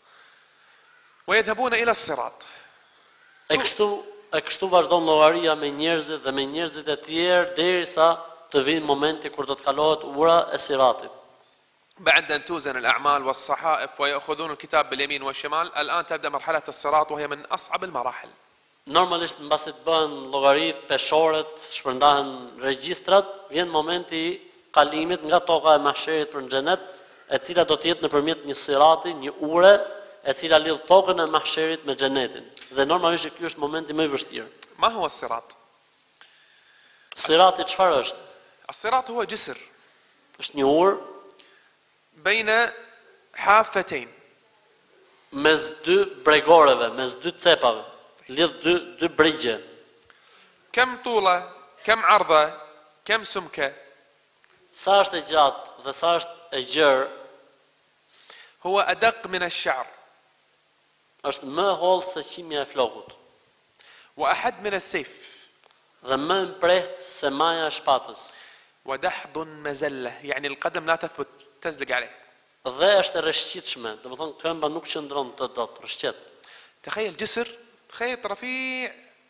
ويذهبون إلى الصراط. E kështu, e kështu vazhdon llogaria me njerëzit dhe me njerëzit e tjerë derisa të vinë momenti kur do të kalohet ura e Siratit. بعد أن توزن الأعمال والصحائف ويأخذون الكتاب باليمين والشمال، الآن تبدأ مرحلة الصراط وهي من أصعب المراحل. Normalisht mbasi të bëhen llogarit, peshorët, shpërndahen regjistrat, vjen momenti i kalimit nga toka e mahsherit për në xhenet, e cila do të jetë nëpërmjet një sirati, një ure, e cila lidh tokën e mahsherit me xhenetin. Dhe normalisht ky është momenti më i vështirë. ما هو الصراط؟ Sirati çfarë është? الصراط هو جسر Është një urë بين حافتين. mes dy bregoreve, mes dy cepave, lidh dy dy brigje. كم طوله؟ كم عرضه؟ كم سمكه؟ Sa është e gjatë dhe sa është e gjerë, هو أدق من الشعر është më hollë se qimja e flokut وأحد من السيف dhe më e mprehtë se maja e shpatës. ودحض مزلة، يعني القدم لا تثبت تزلق عليه. Dhe është e rreshqitshme, domethënë këmba nuk qëndron të dot, rreshqet. تخيل جسر خيط رفيع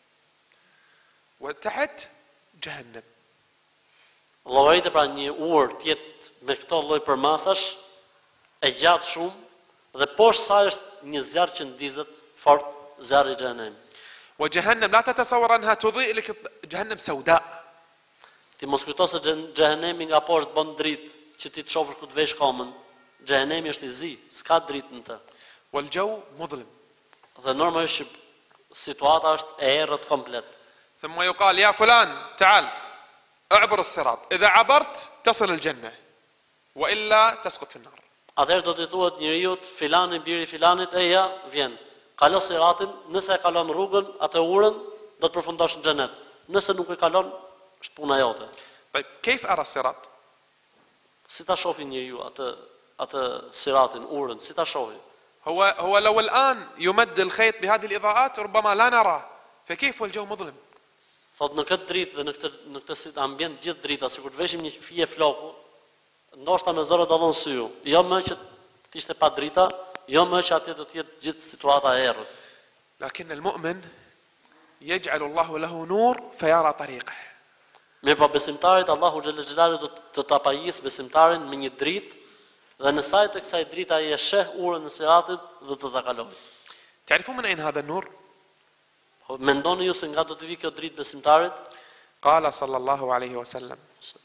وتحت جهنم. Llogaritë pra një urë të jetë me këto lloj përmasash, e gjatë shumë, dhe poshtë saj është një zjarr që ndizet fort, zjarri i xhenemit. وجهنم لا تتصور أنها تضيء لك، جهنم سوداء. Ti mos kujto se xhenemi nga poshtë bën dritë që ti të shohësh ku të vesh kamën. Xhenemi është i zi, s'ka dritë në të. والجو مظلم. Dhe normalisht që situata është e errët komplet. ثم يقال يا فلان تعال اعبر الصراط، إذا عبرت تصل الجنة وإلا تسقط في النار. Atëherë do t'i thuhet njeriu, filani biri filanit, e ja, vjen. Kalo siratin, nëse e kalon rrugën, atë urën do të përfundosh në xhenet. Nëse nuk e kalon, është puna jote. طيب كيف أرى الصراط؟ Si ta shofi njeriu atë atë siratin, urën, si ta shofi? هو هو لو الآن يمد الخيط بهذه الإضاءات ربما لا نراه، فكيف والجو مظلم؟ Thot në këtë dritë dhe në këtë në këtë sit ambient gjithë drita, sikur të veshim një fije floku, ndoshta me zore dallon syu. Jo më që të ishte pa drita, jo më që atje do të jetë gjithë situata e errët. لكن المؤمن يجعل الله له نور فيرى طريقه. Mirë po besimtarit, Allahu xhallal xhelalu do të ta pajis besimtarin me një dritë dhe në sajt të kësaj drita ai e sheh urën në siratit dhe do ta kalojë. تعرفون من أين هذا النور؟ Mendoni ju se nga do të vi kjo dritë besimtarit? قال صلى الله عليه وسلم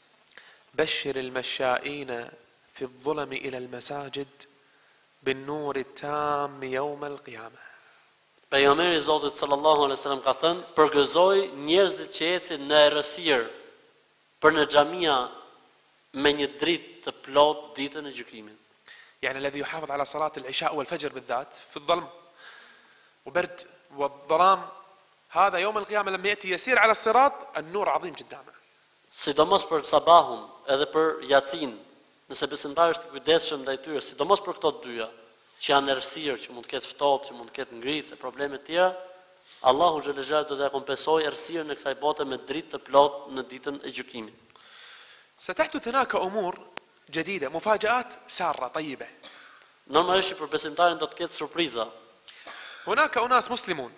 بشر المشائين في الظلم إلى المساجد بالنور التام يوم القيامة. Pejgamberi i Zotit sallallahu alaihi wasallam ka thënë, përgëzoj njerëzit që ecin në errësirë për në xhamia me një dritë të plotë ditën e gjykimit. يعني الذي يحافظ على صلاة العشاء والفجر بالذات في الظلم وبرد والظلام، هذا يوم القيامة لما يأتي يسير على الصراط النور عظيم جدا. Sidomos për sabahun edhe për yacin, nëse besimtari është i kujdesshëm ndaj tyre, sidomos për këto të dyja, që janë errësirë, që mund të ketë ftohtë, që mund të ketë ngritje, probleme të tjera, Allahu xhallahu xhallahu do t'ia kompensojë errësirën e kësaj bote me dritë të plotë në ditën e gjykimit. ستحدث هناك أمور جديدة، مفاجآت سارة طيبة. Normalisht për besimtarin do të ketë surpriza. هناك أناس مسلمون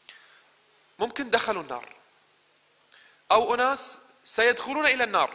ممكن دخلوا النار، أو أناس سيدخلون إلى النار،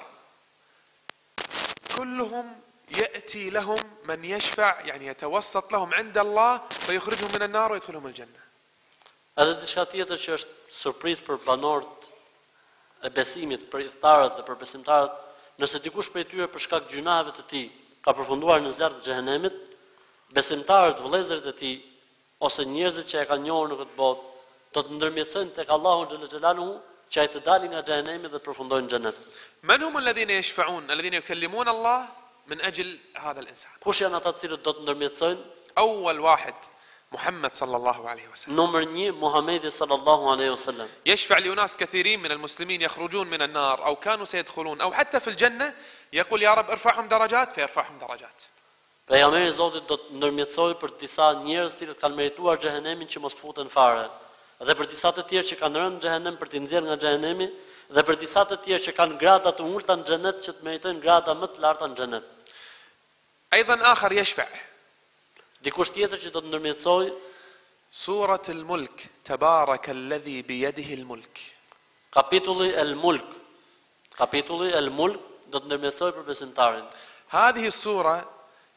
كلهم يأتي لهم من يشفع، يعني يتوسط لهم عند الله فيخرجهم من النار ويدخلهم الجنة. Edhe diçka tjetër që është surprizë për banorët e besimit, për iftarët dhe për besimtarët, nëse dikush prej tyre për shkak gjunave të tij ka përfunduar në zjarr të xhehenemit, besimtarët, vëllezërit e tij ose njerëzit që e kanë njohur në këtë botë, do të ndërmjetësojnë tek Allahu xhallahu xhelaluhu që ai të dalin nga xhehenemi dhe të përfundojnë në xhenet. من هم الذين يشفعون الذين يكلمون الله من أجل هذا الإنسان؟ Kush janë ata të cilët do të ndërmjetësojnë? أول واحد محمد صلى الله عليه وسلم. Numër një, Muhamedi sallallahu alaihi wasallam. يشفع لأناس كثيرين من المسلمين يخرجون من النار أو كانوا سيدخلون أو حتى في الجنة، يقول يا رب ارفعهم درجات فيرفعهم درجات. Pejgamberi i Zotit do të ndërmjetësojë për disa njerëz të cilët kanë merituar xhehenemin që mos futen fare, dhe për disa të tjerë që kanë rënë në xhehenem për t'i nxjerrë nga xhehenemi, dhe për disa të tjerë që kanë grada të ulta në xhenet që të meritojnë grada më të larta në xhenet. أيضا آخر يشفع. Dikush tjetër që do të ndërmjetësojë سورة الملك تبارك الذي بيده الملك. kapitulli El-Mulk. Kapitulli El-Mulk do të ndërmjetësojë për besimtarin. هذه السورة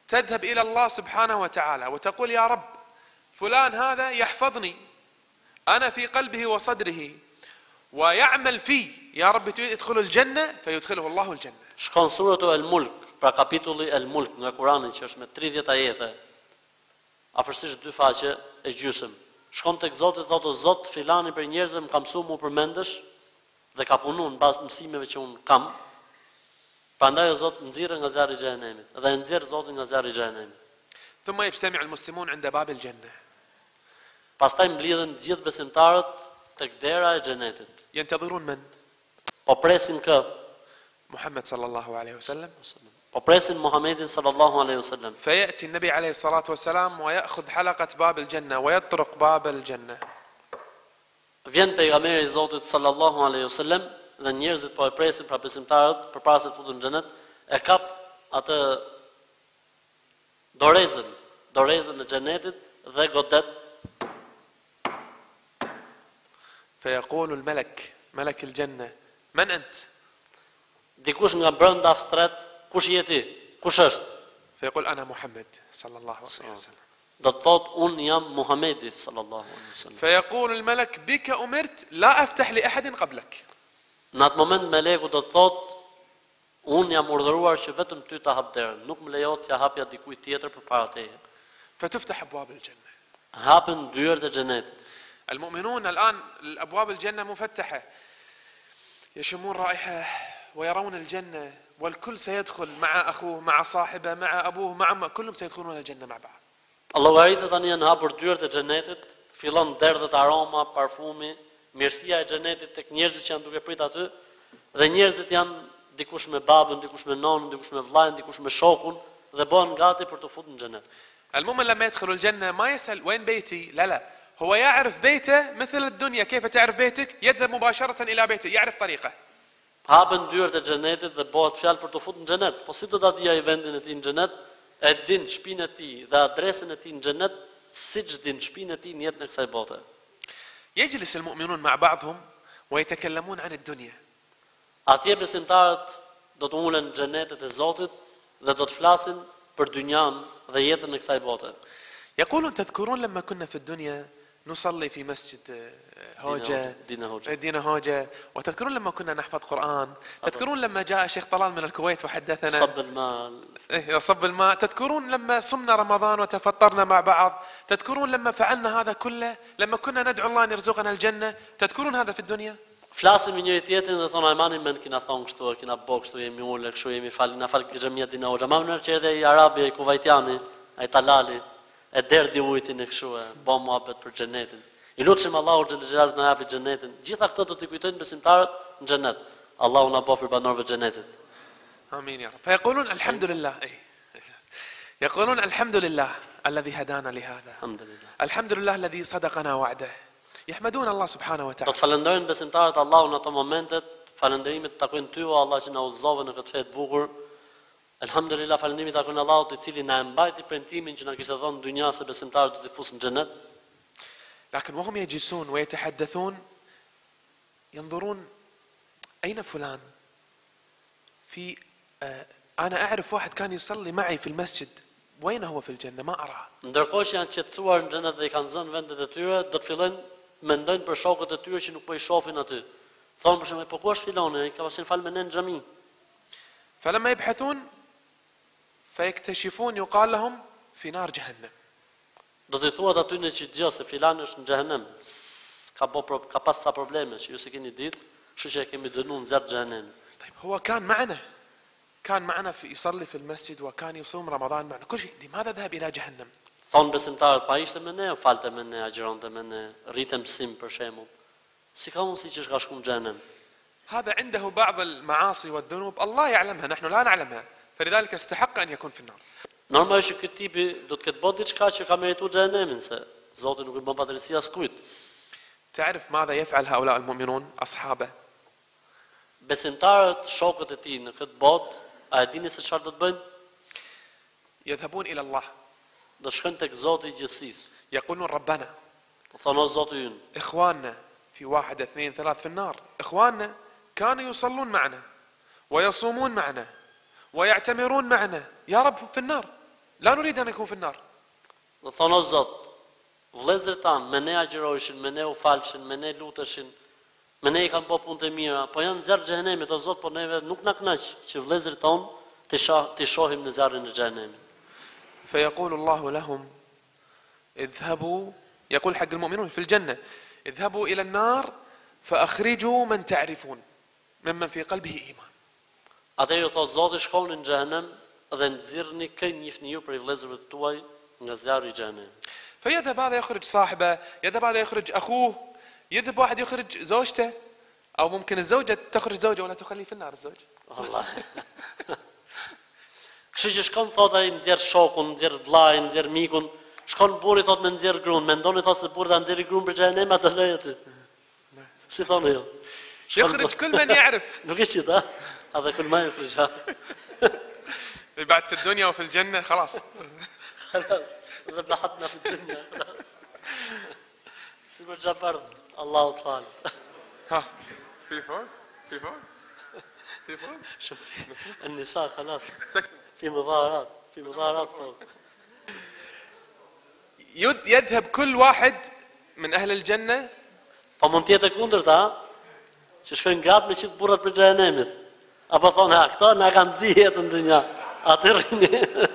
تذهب إلى الله سبحانه وتعالى وتقول يا رب فلان هذا يحفظني أنا في قلبه وصدره ويعمل فيه يا رب يدخل الجنة فيدخله الله الجنة. Shkon suratu El-Mulk, pra kapitulli El-Mulk nga Kurani që është me tridhjetë ajete, afërsisht dy faqe e gjysëm. Shkon tek Zoti dhe thotë Zot filani për njerëzve më ka mësuar mu përmendesh dhe ka punuar mbas mësimeve që un kam. Prandaj o Zot nxirre nga zjarri i xhenemit dhe e nxjerr Zoti nga zjarri i xhenemit. ثم يجتمع المسلمون عند باب الجنة. Pastaj mblidhen të gjithë besimtarët tek dera e xhenetit. ينتظرون من؟ Po presin kë? محمد صلى الله عليه وسلم. Po presin Muhamedit sallallahu alaihi wasallam. فيأتي النبي عليه الصلاة والسلام ويأخذ حلقة باب الجنة ويطرق باب الجنة. Vjen pejgamberi i Zotit sallallahu alaihi wasallam dhe njerëzit po e presin pra besimtarët përpara se të futen në xhenet, e kap atë dorezën, dorezën e xhenetit dhe godet. فيقول الملك ملك الجنة من أنت؟ Dikush nga brenda ftret, kush je ti? Kush është? فيقول أنا محمد صلى الله عليه وسلم. Do të thotë un jam Muhamedi sallallahu alaihi wasallam. فيقول الملك بك أمرت لا أفتح لأحد قبلك. Në atë moment meleku do të thotë un jam urdhëruar që vetëm ty ta hap derën, nuk më lejohet t'ja hapja dikujt tjetër përpara teje. فتفتح أبواب الجنة. Hapen dyert e xhenetit. المؤمنون الآن الأبواب الجنة مفتحة يشمون رائحة ويرون الجنة والكل سيدخل مع أخوه مع صاحبه مع أبوه مع كلهم سيدخلون الجنة مع بعض. Llogaritë tani janë hapur dyert e xhenetit, fillon derdhët aroma, parfumi, mirësia e xhenetit tek njerëzit që janë duke prit aty, dhe njerëzit janë dikush me babën, dikush me nonën, dikush me vllajën, dikush me shokun dhe bëhen gati për të futur në xhenet. المؤمن لما يدخل الجنة ما يسأل وين بيتي؟ لا لا هو يعرف بيته مثل الدنيا كيف تعرف بيتك؟ يذهب مباشرة إلى بيته يعرف طريقه. Hapen dyert e xhenetit dhe bëhet fjalë për të futur në xhenet. Po si do ta dia i vendin e tij në xhenet? E din shtëpinë e tij dhe adresën e tij në xhenet, siç din shtëpinë e tij në jetën e kësaj bote. يجلس المؤمنون مع بعضهم ويتكلمون عن الدنيا. Atje besimtarët do të ulen në xhenetet e Zotit dhe do të flasin për dynjan dhe jetën e kësaj bote. يقولون تذكرون لما كنا في الدنيا نصلي في مسجد هوجة دينا هوجة دينا هوجة وتذكرون لما كنا نحفظ قرآن تذكرون لما جاء الشيخ طلال من الكويت وحدثنا صب الماء إيه صب الماء تذكرون لما صمنا رمضان وتفطرنا مع بعض تذكرون لما فعلنا هذا كله لما كنا ندعو الله أن يرزقنا الجنة تذكرون هذا في الدنيا. Flasim me njëri tjetrin dhe thonë ajmani men kina thon kështu, kina bë kështu, jemi ulë kështu, jemi fal, na fal xhamia Dina Hoxha. Ma në që edhe i Arabi, i Kuvajtiani, ai Talali, e derdhi ujtin e kështu, bë muhabet për xhenetin. I lutshim Allahu xhel xhelal të na japi xhenetin. Gjitha këto do t'i kujtojnë besimtarët në xhenet. Allahu na bëfër banorëve të xhenetit. آمين يا رب. فيقولون الحمد لله يقولون الحمد لله الذي هدانا لهذا الحمد لله الحمد لله الذي صدقنا وعده يحمدون الله سبحانه Do وتعالى. të falenderojnë besimtarët Allahun në ato momentet, falënderimet takojnë ty o Allah që na udhëzove në këtë fetë bukur. Elhamdulillah, falënderimi takojnë Allahut i cili na e mbajti premtimin që na kishte dhënë në dynjë se besimtarët do të fusin në xhenet. لكن وهم يجلسون ويتحدثون ينظرون أين فلان في آه أنا أعرف واحد كان يصلي معي في المسجد وين هو في الجنة ما أراه. Ndërkohë që janë qetësuar në xhenet dhe i kanë zënë vendet e tyre, do të fillojnë mendojnë për shokët e tyre që nuk po i shohin aty. Thonë për shembull, po ku është filoni? Ai ka pasur fal me ne në xhami. فلما يبحثون فيكتشفون يقال لهم في نار جهنم. Do të thuat aty në që gjë se filani është në xhehenem. Ka bo ka pas sa probleme që ju se keni ditë, kështu që e kemi dënuar në zjarr xhehenem. طيب هو كان معنا كان معنا في يصلي في المسجد وكان يصوم رمضان معنا كل شيء لماذا ذهب إلى جهنم؟ Thonë besimtarët, pa ishte me ne, falte me ne, agjironte me ne, rritem mësim për shembull. Si ka mundësi që shka shku në xhenem? هذا عنده بعض المعاصي والذنوب الله يعلمها نحن لا نعلمها فلذلك استحق أن يكون في النار. Normalisht që ky tipi do të ketë bërë diçka që ka merituar xhenemin, se Zoti nuk i bën padrejti as kujt. تعرف ماذا يفعل هؤلاء المؤمنون أصحابه؟ Besimtarët, shokët e tij në këtë botë, a e dini se çfarë do të bëjnë? يذهبون إلى الله Do shkojnë tek Zoti i gjithësisë. يقولون ربنا Do thonë o Zoti ynë, إخواننا في واحد اثنين ثلاث في النار إخواننا كانوا يصلون معنا ويصومون معنا ويعتمرون معنا يا رب في النار. لا نريد أن نكون في النار. Do thonë o Zot, vëllezërit tanë, me ne agjërojshin, me ne u falshin, me ne luteshin, me ne i kanë bë punë të mira, po janë zjarr xhenemit o Zot, po neve nuk na kënaq që vëllezërit tonë të shoh, të shohim në zjarrin e xhenemit. فيقول الله لهم اذهبوا، يقول حق المؤمنون في الجنة اذهبوا إلى النار فأخرجوا من تعرفون ممن في قلبه إيمان. Atëherë ju thotë Zoti, shkoni në xhenem dhe nxirrni kë njihni ju për vëllezërve tuaj nga zjarri i xhenemit. فيذهب هذا يخرج صاحبه، يذهب هذا يخرج أخوه، يذهب واحد يخرج زوجته، أو ممكن الزوجة تخرج زوجه ولا تخليه في النار الزوج. Allah. Kështu që shkon thotë ai nxjerr shokun, nxjerr vllain, nxjerr mikun, shkon burri thotë me nxjerr gruan, mendoni thotë se burri ta nxjerrë gruan për xhenem atë lej aty. Si thonë jo. يخرج كل من يعرف. Nuk e qit, ha? هذا كل ما يخرج. بعد في الدنيا وفي الجنة خلاص. خلاص ذبحتنا في الدنيا خلاص. سيبر جبر الله طال. ها في فوق في فوق في فوق. شوف النساء خلاص سكت. في مظاهرات في مظاهرات فوق. يذهب كل واحد من أهل الجنة. Po mund të jetë kundërta, që shkojnë gratë me qitë burrat për xhenemit. Apo thonë, ha, këto na kanë nxjerrë jetën dynja. Atë rrini.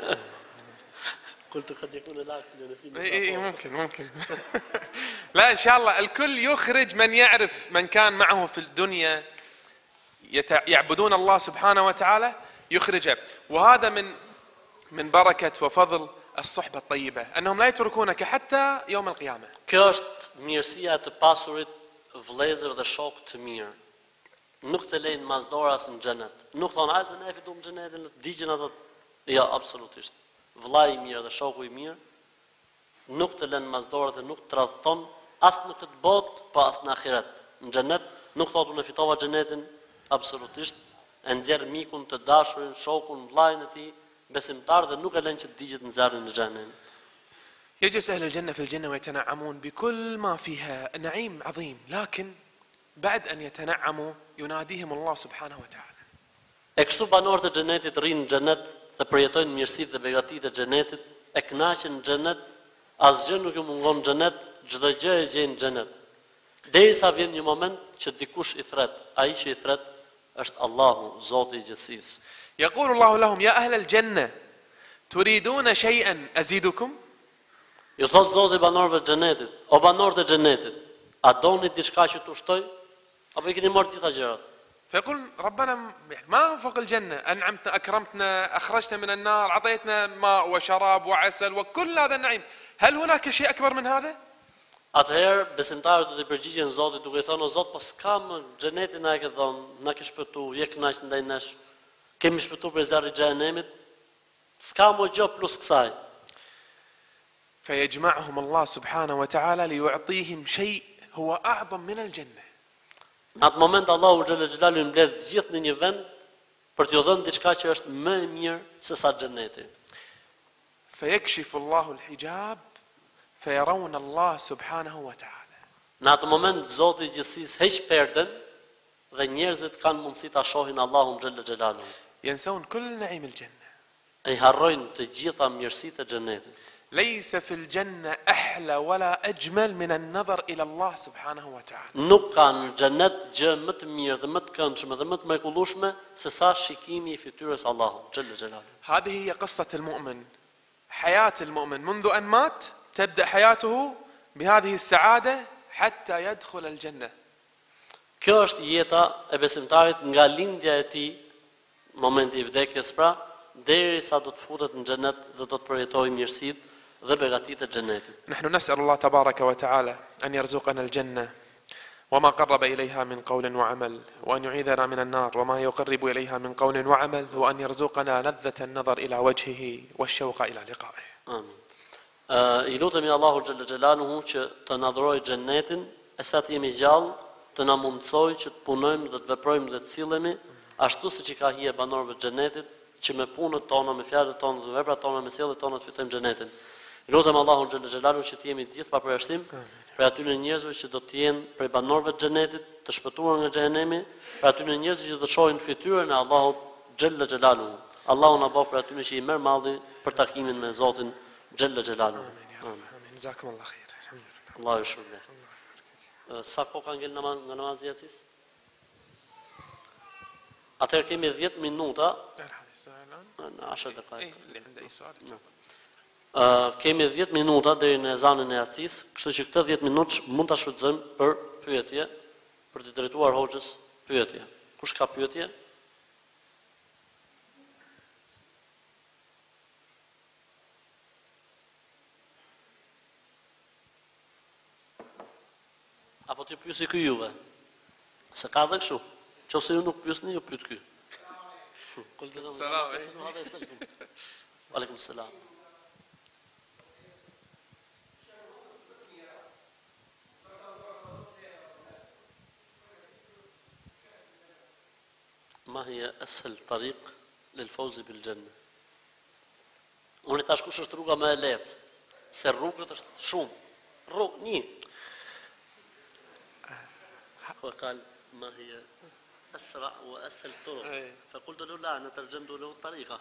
قلت قد يكون العكس لأن في اي ممكن ممكن. لا إن شاء الله الكل يخرج من يعرف من كان معه في الدنيا يعبدون الله سبحانه وتعالى يخرجه. وهذا من من بركة وفضل الصحبة الطيبة أنهم لا يتركونك حتى يوم القيامة. Kjo është mirësia e të pasurit vëllezër dhe shokë të mirë. Nuk të lejnë mazdora as në xhenet. Nuk thonë ai se ne fitojmë në xhenetin, digjen ato. Jo, absolutisht. Vllai i mirë dhe shoku i mirë nuk të lënë mazdora dhe nuk të tradhton as në këtë botë, po as në ahiret. Në xhenet nuk thotë unë fitova xhenetin, absolutisht. E nxjerr mikun të dashurin, shokun, vllain e tij, besimtar dhe nuk e lën që të digjet në zjarrin e xhenemit. يجلس أهل الجنة في الجنة ويتنعمون بكل ما فيها نعيم عظيم، لكن بعد أن يتنعموا يناديهم الله سبحانه وتعالى. E kështu banorët e xhenetit rrinë në xhenet dhe përjetojnë mirësitë dhe begatitë e xhenetit, e kënaqen në xhenet, asgjë nuk ju mungon në xhenet, çdo gjë e gjejnë në xhenet. Derisa vjen një moment që dikush i thret, ai që i thret është Allahu, Zoti i gjithësisë. يقول الله لهم يا أهل الجنة تريدون شيئا أزيدكم؟ Ju thot Zoti banorëve të xhenetit, o banorët e xhenetit, a doni diçka që t'u shtoj? Apo i keni marrë të gjitha gjërat? فيقول ربنا ما فوق الجنة أنعمتنا أكرمتنا أخرجتنا من النار أعطيتنا ماء وشراب وعسل وكل هذا النعيم، هل هناك شيء أكبر من هذا؟ Atëherë besimtarët do të përgjigjen Zotit duke thënë o Zot, po s'ka më xhenetin na e ke dhënë, na ke shpëtuar, je kënaq ndaj nesh. Kemi shpëtuar për zjarrin e xhenemit. S'ka më gjë plus kësaj. فيجمعهم الله سبحانه وتعالى ليعطيهم شيء هو أعظم من الجنة. Në atë moment Allahu xhallal xhelalu i mbledh gjithë në një vend për t'ju dhënë diçka që është më e mirë se sa xheneti. فيكشف الله الحجاب فيرون الله سبحانه وتعالى. Në atë moment Zoti i gjithësisë heq perden dhe njerëzit kanë mundësi ta shohin Allahun xhallal xhelalu. ينسون كل نعيم الجنة. Ai harrojnë të gjitha mirësitë e xhenetit. ليس في الجنة أحلى ولا أجمل من النظر إلى الله سبحانه وتعالى. Nuk ka në xhenet gjë më të mirë dhe më të këndshme dhe më të mrekullueshme se sa shikimi i fytyrës Allahut xhallal xhelalu. هذه هي قصة المؤمن. حياة المؤمن منذ أن مات تبدأ حياته بهذه السعادة حتى يدخل الجنة. Kjo është jeta e besimtarit nga lindja e tij, momenti i vdekjes pra, derisa do të futet në xhenet dhe do të përjetojë mirësitë dhe begatitë e xhenetit. نحن نسأل الله تبارك وتعالى أن يرزقنا الجنة وما قرب إليها من قول وعمل، وأن يعيذنا من النار وما يقرب إليها من قول وعمل، وأن يرزقنا لذة النظر إلى وجهه والشوق إلى لقائه. Amin. Uh, I lutemi Allahu xhallal xhelaluhu që të na dhurojë xhenetin, e sa të jemi gjallë, të na mundsojë që të punojmë dhe të veprojmë dhe të sillemi ashtu siç i ka hije banorëve të xhenetit, që me punët tona, me fjalët tona dhe veprat tona, me sjelljet tona të fitojmë xhenetin. I lutem Allahun xhallal xhelaluhu që të jemi të gjithë pa përjashtim, për atyre njerëzve që do të jenë prej banorëve të xhenetit, të shpëtuar nga xhenemi, për atyre njerëzve që do të shohin fytyrën e Allahut xhallal xhelaluhu. Allahu na bëf për aty që i merr malli për takimin me Zotin Xhella Xhelalu. Amin ya Rabbi. Amin. Jazakumullah khair. Alhamdulillah. Allahu ju shpërblet. Sa kohë ka ngel namaz nga namazi i yatsis? Atëherë kemi dhjetë minuta. Në ashar dakika. Uh, kemi dhjetë minuta deri në ezanin e yatsis, kështu që këtë dhjetë minutë mund ta shfrytëzojmë për pyetje, për të drejtuar hoxhës pyetje. Kush ka pyetje? Apo ti pyesi ky juve? Se ka dhe kështu. Qose ju nuk pyesni, ju pyet ky. Selam. Aleikum selam. ما هي أسهل طريق للفوز بالجنة؟ Unë tash kush është rruga më e lehtë? Se rrugët është shumë. Rrugë një. وقال ما هي أسرع وأسهل الطرق فقلت له لا أنا ترجمت له الطريقة.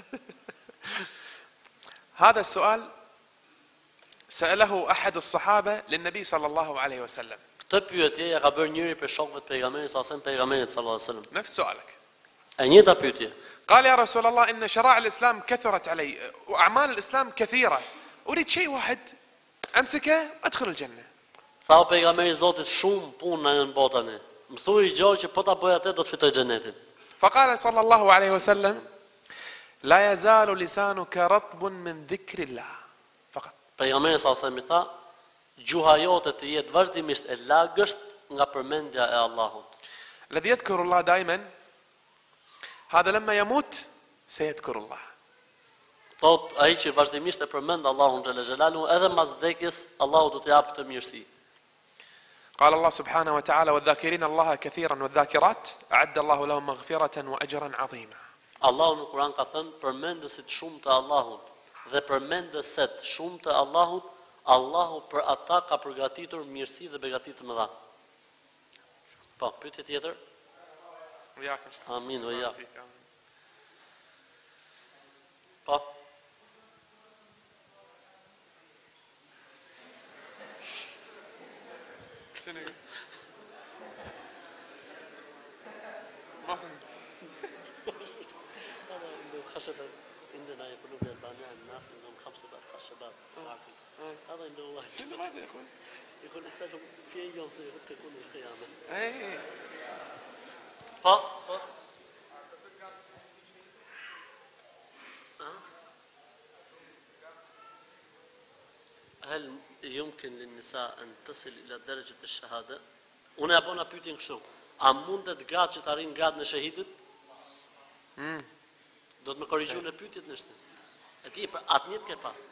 هذا السؤال سأله أحد الصحابة للنبي صلى الله عليه وسلم. Këtë pyetje ja ka bërë njëri prej shokëve të pejgamberit sa sen pejgamberit sallallahu alaihi wasallam. نفس سؤالك. E njëjta pyetje. قال يا رسول الله إن شرائع الإسلام كثرت علي وأعمال الإسلام كثيرة أريد شيء واحد أمسكه أدخل الجنة. Tha o pejgamberi i Zotit shumë punë në botën. Më thuaj gjë që po ta bëj atë do të fitoj xhenetin. فقال صلى الله عليه وسلم لا يزال لسانك رطب من ذكر الله فقط. Pejgamberi sa sa më tha, gjuha jote të jetë vazhdimisht e lagësht nga përmendja e Allahut. الذي يذكر الله دائما هذا لما يموت سيذكر الله. Thot ai që vazhdimisht e përmend Allahun xhela xhelalu edhe mbas vdekjes Allahu do t'i japë të mirësi. قال الله سبحانه وتعالى والذاكرين الله كثيرا والذاكرات أعد الله لهم مغفرة وأجرا عظيما. Allahu në Kur'an ka thënë përmendësit shumë të Allahut dhe përmendësit shumë të Allahut, Allahu për ata ka përgatitur mirësi dhe begati të mëdha. Po, pyetje tjetër? Amin, ja. Po. ما فهمت. الخشبة عندنا يقولون بالبانية الناس عندهم خمسة خشبات عارفين هذا عنده واحد شنو ماذا يقول؟ يقول يسألهم في أي يوم تكون القيامة اي ف هل يمكن للنساء أن تصل إلى درجة الشهادة؟ Unë e bona pyetjen kështu. A mundet gratë që të arrin gradën e shahidit? Mm. Do të më korrigjon në pyetjet nështë. E ti për atë njëtë ke pas.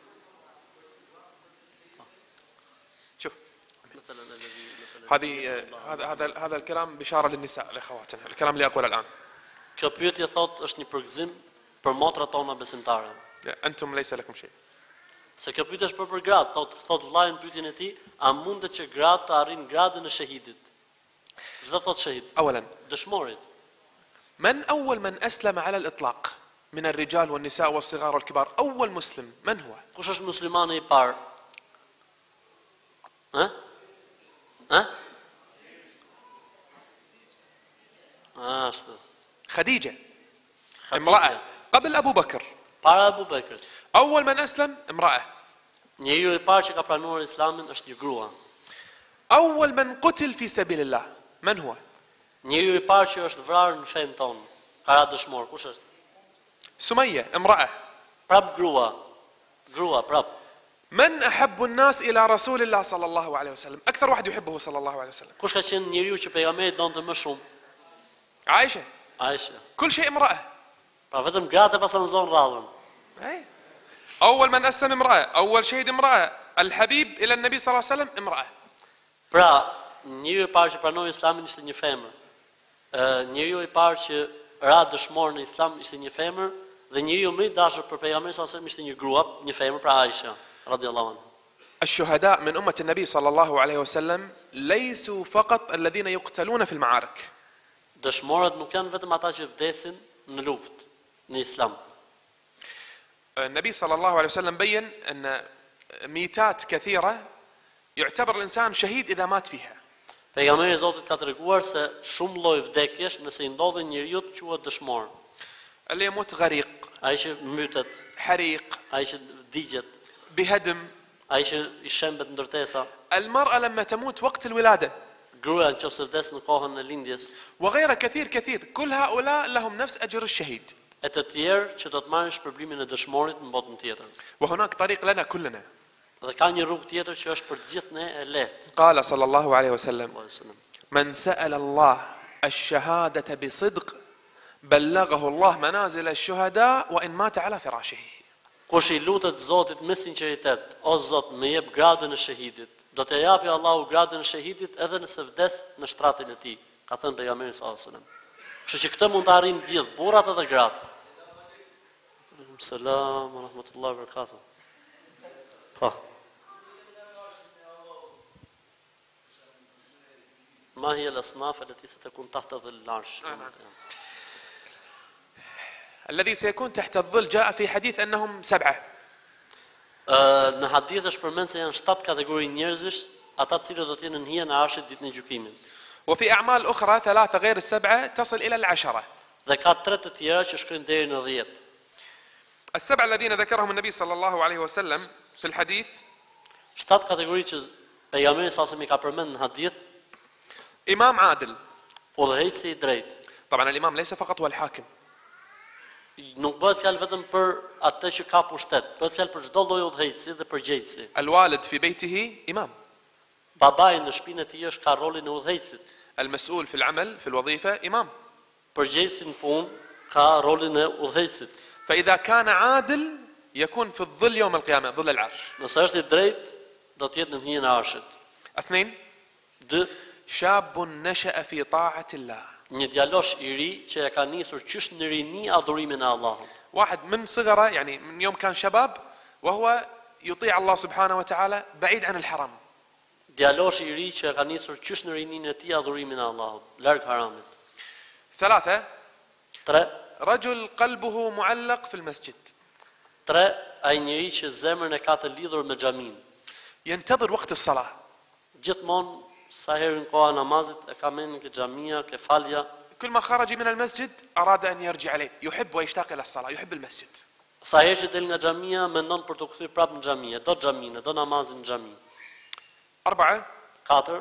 شوف هذه هذا هذا هذا الكلام بشارة للنساء لأخواتنا. الكلام اللي أقوله الآن. Kjo pyetje thot është një përgëzim për motrat tona besimtare. أنتم ليس لكم شيء. Se kjo pyetje është për për gratë, thot thot vllai në pyetjen e tij, a mundet që gratë të arrin gradën e shahidit? Çdo thot shahid. أولا Dëshmorit. من أول من أسلم على الإطلاق من الرجال والنساء والصغار والكبار أول مسلم من هو؟ Kush është muslimani i parë? ها؟ ها؟ ashtu. خديجة امرأة قبل أبو بكر. Para Abu Bekrit. أول من أسلم امرأة. Njeriu i parë që ka pranuar Islamin është një grua. أول من قتل في سبيل الله من هو؟ Njeriu i parë që është vrarë në fenë tonë, para dëshmor, kush është? سمية امرأة. Prap grua. Grua, prap. من أحب الناس إلى رسول الله صلى الله عليه وسلم أكثر واحد يحبه صلى الله عليه وسلم؟ Kush ka qenë njeriu që pejgamberi donte më shumë? عائشة. Aisha. كل شيء امرأة. Pra vetëm gratë pasan zon radhën. أي. أول من أسلم امرأة أول شهيد امرأة الحبيب إلى النبي صلى الله عليه وسلم امرأة. Pra, njeriu i parë që pranoi Islamin ishte një femër. Ë, njeriu i parë që ra dëshmor në Islam ishte një femër dhe njeriu më i dashur për pejgamberin sa ishte një grua, një femër, pra Aisha radhiyallahu anha. الشهداء من أمة النبي صلى الله عليه وسلم ليسوا فقط الذين يقتلون في المعارك. Dëshmorët nuk janë vetëm ata që vdesin në luftë. në Islam. النبي صلى الله عليه وسلم بين أن ميتات كثيرة يعتبر الإنسان شهيد إذا مات فيها. Pejgamberi i Zotit ka treguar se shumë lloj vdekjesh nëse i ndodhin njeriu quhet dëshmor. اللي يموت غريق، Ai që mbytet, حريق، ai që digjet, بهدم. ai që i shembet ndërtesa, المرأة لما تموت وقت الولادة، gruaja nëse vdes në kohën e lindjes, وغيرها كثير كثير، كل هؤلاء لهم نفس أجر الشهيد. e të tjerë që do të marrin shpërblimin e dëshmorit në botën tjetër. وهناك طريق لنا كلنا. Dhe ka një rrugë tjetër që është për të gjithë ne e lehtë. قال صلى الله عليه وسلم: من سأل الله الشهادة بصدق بلغه الله منازل الشهداء وإن مات على فراشه. Kush i lutet Zotit me sinqeritet, o Zot, më jep gradën e shahidit, do të japi Allahu gradën e shahidit edhe nëse vdes në shtratin e tij, ka thënë pejgamberi sallallahu alajhi wasallam. Kështu që këtë mund të arrijmë të gjithë, burrat edhe gratë. Selam wa rahmatullahi wa barakatuh. Po. ما هي الأصناف التي ستكون تحت ظل العرش؟ الذي سيكون تحت الظل جاء في حديث أنهم سبعة. Në hadith është përmend se janë shtatë kategori njerëzish, ata të cilët do të jenë në hijen e arshit ditën e gjykimit. وفي أعمال أخرى ثلاثة غير السبعة تصل إلى العشرة. Dhe ka tre të tjera që shkojnë deri në dhjetë. السبعة الذين ذكرهم النبي صلى الله عليه وسلم في الحديث. Shtatë kategori që pejgamberi sa se mi ka përmend në hadith. إمام عادل. Udhëheqësi i drejtë. طبعا الإمام ليس فقط هو الحاكم. Nuk bëhet fjalë vetëm për atë që ka pushtet, bëhet fjalë për çdo lloj udhëheqësi dhe përgjegjësi. الوالد في بيته إمام. Babai në shtëpinë e tij është ka rolin e udhëheqësit. المسؤول في العمل في الوظيفة إمام. Përgjegjësi në punë ka rolin e udhëheqësit. فإذا كان عادل يكون في الظل يوم القيامة ظل العرش. Nëse është i drejtë, do të jetë në hijen e arshit. اثنين. dy شاب نشأ في طاعة الله. Një djalosh i ri që e ka nisur qysh në rini adhurimin e Allahut. واحد من صغره يعني من يوم كان شباب وهو يطيع الله سبحانه وتعالى بعيد عن الحرام. Djalosh i ri që e ka nisur qysh në rinin e tij adhurimin e Allahut, larg haramit. ثلاثة. tre رجل قلبه معلق في المسجد. tre ai njeri që zemrën e ka të lidhur me xhamin. ينتظر وقت الصلاة. Gjithmonë sa herë në koha namazit e ka mendin ke xhamia, ke falja. كل ما خرج من المسجد أراد أن يرجع عليه، يحب ويشتاق إلى الصلاة، يحب المسجد. Sa herë që del nga xhamia mendon për të kthyer prapë në xhamia, do xhamin, do namazin në xhami. أربعة. katër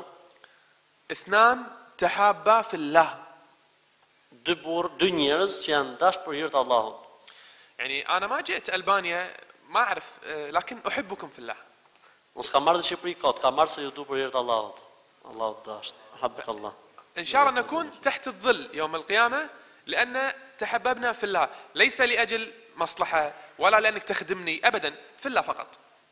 اثنان تحابا في الله. dy burr, dy njerëz që janë dash për hir të Allahut. يعني أنا ما جئت ألبانيا ما أعرف لكن أحبكم في الله. Mos ka marrë Shqipëri kot, ka marrë se ju du për hir të Allahut. Allahu dash. Habak Allah. إن شاء الله نكون تحت الظل يوم القيامة لأن تحببنا في الله، ليس لأجل مصلحة ولا لأنك تخدمني أبدا، في الله فقط.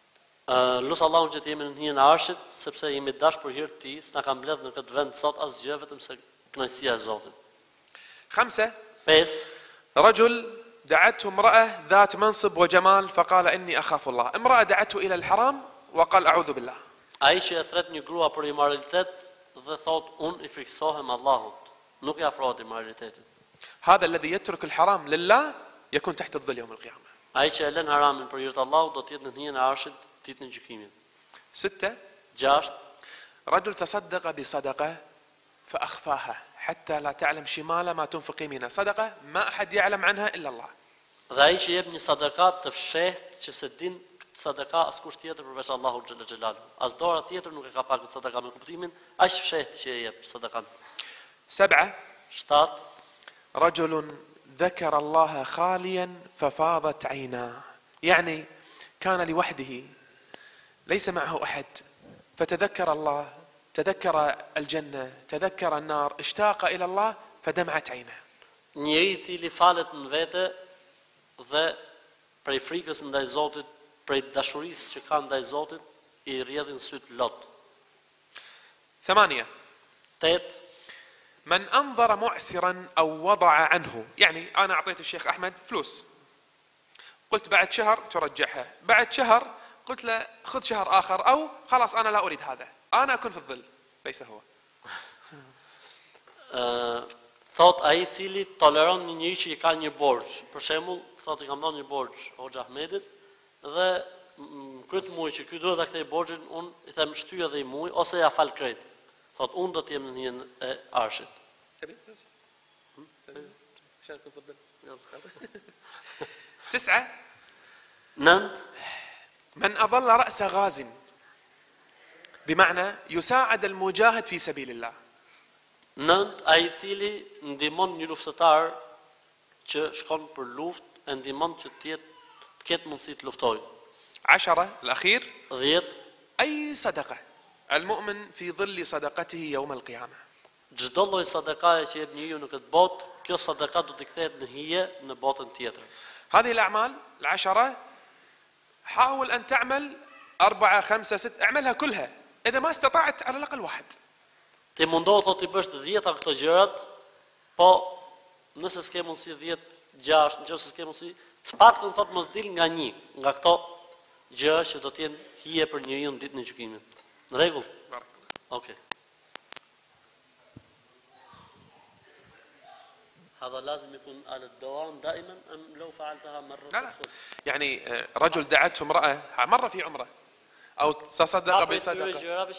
Lusë Allahun që të jemi në hijen e arshit, sepse jemi dash për hir të tij, s'na ka mbledh në këtë vend sot asgjë vetëm se kënaqësia e Zotit. خمسة. pesë رجل دعته امرأة ذات منصب وجمال فقال إني أخاف الله. امرأة دعته إلى الحرام وقال أعوذ بالله. Ai që e thret një grua për immoralitet dhe thot unë i friksohem Allahut, nuk i afrohet immoralitetit. هذا الذي يترك الحرام لله يكون تحت الظل يوم القيامة. Ai që e lën haramin për hir të Allahut do të jetë në hijen e arshit ditën e gjykimit. ستة. gjashtë رجل تصدق بصدقة فأخفاها حتى لا تعلم شمال ما تنفق يمينه. صدقة ما أحد يعلم عنها إلا الله. Dhe ai që jep një sadakat të fshehtë që se din këtë sadaka askush tjetër përveç Allahut xhalla xhelalu. As dora tjetër nuk e ka parë këtë sadaka me kuptimin aq fshehtë që e jep sadakan. سبعة. shtatë رجل ذكر الله خاليا ففاضت عيناه، يعني كان لوحده ليس معه أحد فتذكر الله، تذكر الجنة، تذكر النار، اشتاق إلى الله فدمعت عيناه. Njeri i cili falet në vete dhe prej frikës ndaj Zotit, prej dashurisë që ka ndaj Zotit, i rrjedhin syt lot. ثمانية. tetë من أنظر معسرا أو وضع عنه، يعني أنا أعطيت الشيخ أحمد فلوس قلت بعد شهر ترجعها، بعد شهر قلت له خذ شهر آخر أو خلاص أنا لا أريد هذا، أنا أكون في الظل، ليس هو. Thot ai i cili toleron një njeri që i ka një borxh. Për shembull, thot i kam dhënë një borxh Hoxha Ahmedit dhe kryet muaj që ky duhet ta kthej borxhin, unë i them shtyj edhe i muaj ose ja fal krejt. Thot unë do të jem në njën e arshit. تسعة نند من أظل رأس غاز بمعنى يساعد المجاهد في سبيل الله. Nënt ai i cili ndihmon një luftëtar që shkon për luftë e ndihmon që të jetë të ketë mundësi të luftojë. عشرة الأخير dhjetë أي صدقة المؤمن في ظل صدقته يوم القيامة. Çdo lloj sadakaje që jep njeriu në këtë botë, kjo sadaka do të kthehet në hije në botën tjetër. هذه الأعمال العشرة حاول أن تعمل أربعة خمسة ست اعملها كلها إذا ما استطعت على الأقل واحد. Ti mundohet të bësh të dhjeta këto gjërat, po nëse s'ke mundësi dhjetë, gjashtë, nëse s'ke mundësi, të paktën thot mos dil nga një, nga këto gjëra që do të jenë hije për njeriu në ditën e gjykimit. Në rregull? Okej. هذا لازم يكون على الدوام دائما ام لو فعلتها مره لا لا يعني رجل دعته امرأة مرة في عمره أو تصدق بصدقة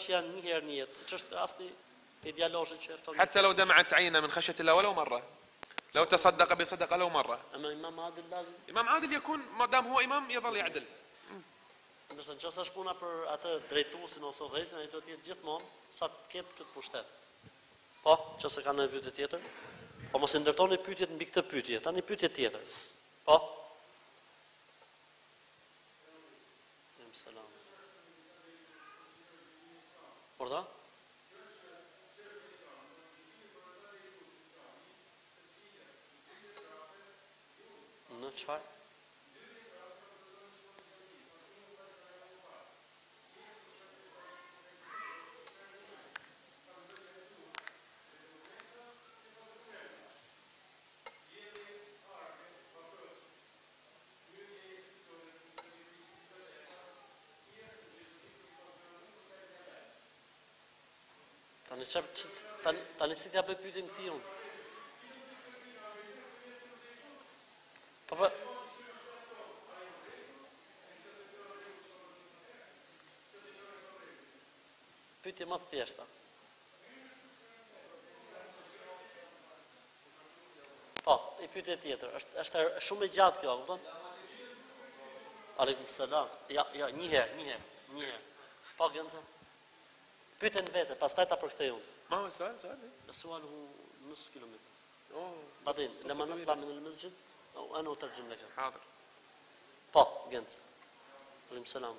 حتى لو دمعت عينه من خشية الله ولو مرة، لو تصدق بصدقة لو مرة. أما إمام عادل لازم إمام عادل يكون ما دام هو إمام يظل يعدل. Ndërsa nëse është puna për atë drejtuesin ose udhëheqësin, ai do të jetë gjithmonë sa të ketë këtë pushtet. Po, nëse ka një pyetje tjetër, po mos i ndërtoni pyetjet mbi këtë pyetje, tani pyetje tjetër. Po. Selam. Orda? Në çfarë? Tani çfarë tani tani si t'ja bëj pyetjen këtij unë? Po po. Pyetje më të thjeshta. Po, i pyetje tjetër, është është shumë e gjatë kjo, a kupton? Aleikum selam. Ja, ja, një herë, një herë, një herë. Po gjenza. Pyetën vete, pastaj ta përkthej unë. ما هو السؤال سؤال السؤال هو نص كيلومتر. اوه بعدين لما نطلع من المسجد او انا اترجم لك. حاضر. طه جنت. عليكم السلام.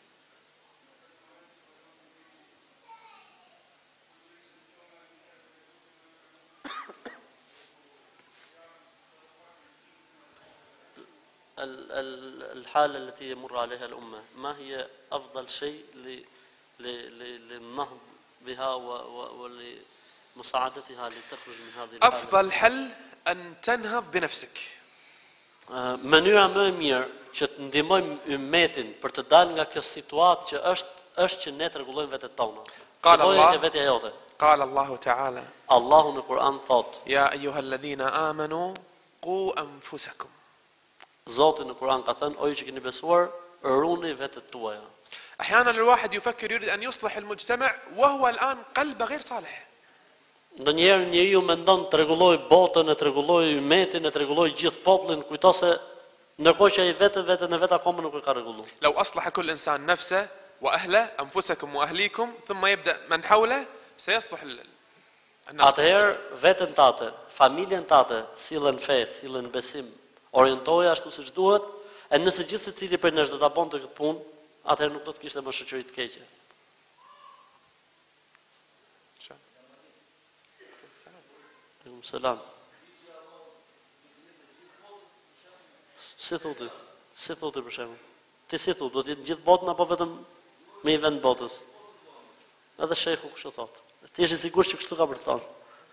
الحالة التي يمر عليها الأمة ما هي أفضل شيء للنهض بها ولمساعدتها لتخرج من هذه الحالة؟ أفضل حل أن تنهض بنفسك. Mënyra më e mirë që të ndihmojmë ummetin për të dalë nga kjo situatë që është është që ne rregullojmë vetet tona. قال الله vetja jote. قال الله تعالى Allahu në Kur'an thot: يا أيها الذين آمنوا قوا أنفسكم. Zoti në Kur'an ka thënë: O ju që keni besuar, runi vetet tuaja. أحيانا الواحد يفكر يريد أن يصلح المجتمع وهو الآن قلبه غير صالح. Ndonjëherë njeriu mendon të rregulloj botën, të rregulloj ummetin, të rregulloj gjithë popullin, kujtose ndërkohë që ai vetë vetën e vet akoma nuk e ka rregulluar. لو أصلح كل إنسان نفسه وأهله أنفسكم وأهليكم ثم يبدأ من حوله سيصلح الناس. Atëherë veten tate, familjen tate, sillen fe, sillen besim, orientoje ashtu siç duhet, e nëse gjithë secili prej nesh do ta bonte këtë punë, atëherë nuk do të kishte më shoqëri të keqe. Selam. Si thotë? Si thotë për shembull? Ti si thotë, do të jetë gjithë botën apo vetëm me një vend botës? Edhe shehu kështu thotë. Ti je i sigurt që kështu ka për të thënë?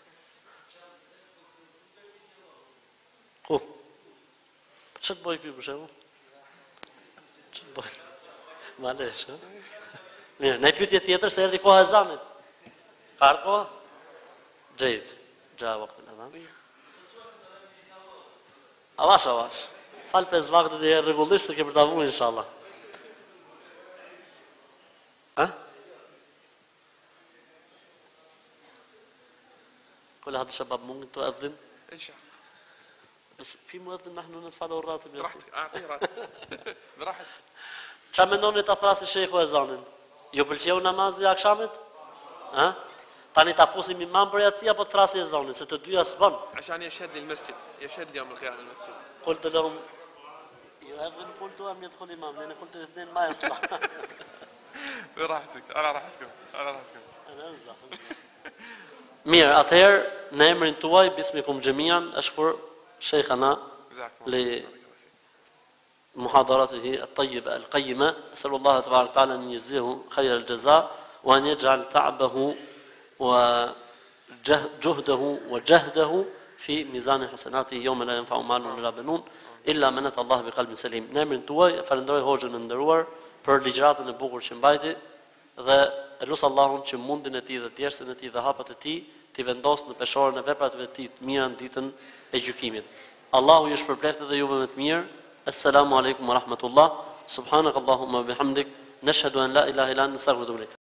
Ku? Çfarë bëj këtu për shembull? Çfarë bëj? Malesh, ha? Mirë, ne pyetje tjetër se erdhi koha e ezanit. Ka ardhur? Drejt. جاء وقت الأذان أواش أواش فال بس وقت دي ريغوليست كي بتعمل إن شاء الله ها كل هذا الشباب ممكن تؤذن ان شاء الله بس في مؤذن نحن ندفع له الراتب براحتك اعطيه راتب براحتك ç'a mendoni ta thrasë shehu ezanin? Ju pëlqeu namazi i akşamit? ها؟ Tani ta fusim imam për yatsia apo trasi ezanin, se të dyja s'bën. عشان يشهد لي المسجد يشهد لي يوم القيامه المسجد قلت لهم يؤذن قلت أم يدخل إمام لأن قلت الاثنين ما يصلح. براحتك على راحتكم على راحتكم. أنا أمزح. Mirë, atëherë në emrin tuaj bismikum xhemian ashkur sheikhana li محاضرته الطيبة القيمة أسأل الله تبارك وتعالى أن يجزيه خير الجزاء وأن يجعل تعبه وجهده وجهده في ميزان حسناته يوم لا ينفع مال ولا بنون إلا من أتى الله بقلب سليم. Në emrin tuaj falenderoj hoxhën e nderuar për ligjëratën e bukur që mbajti dhe lut Allahun që mundin e tij dhe tjerësin e tij dhe hapat e tij t'i vendos në peshorën e veprat e tij të mira në ditën e gjykimit. Allahu ju shpërbleft edhe juve me të mirë. السلام عليكم ورحمة الله سبحانك اللهم وبحمدك نشهد أن لا إله إلا أنت نستغفرك ونتوب إليك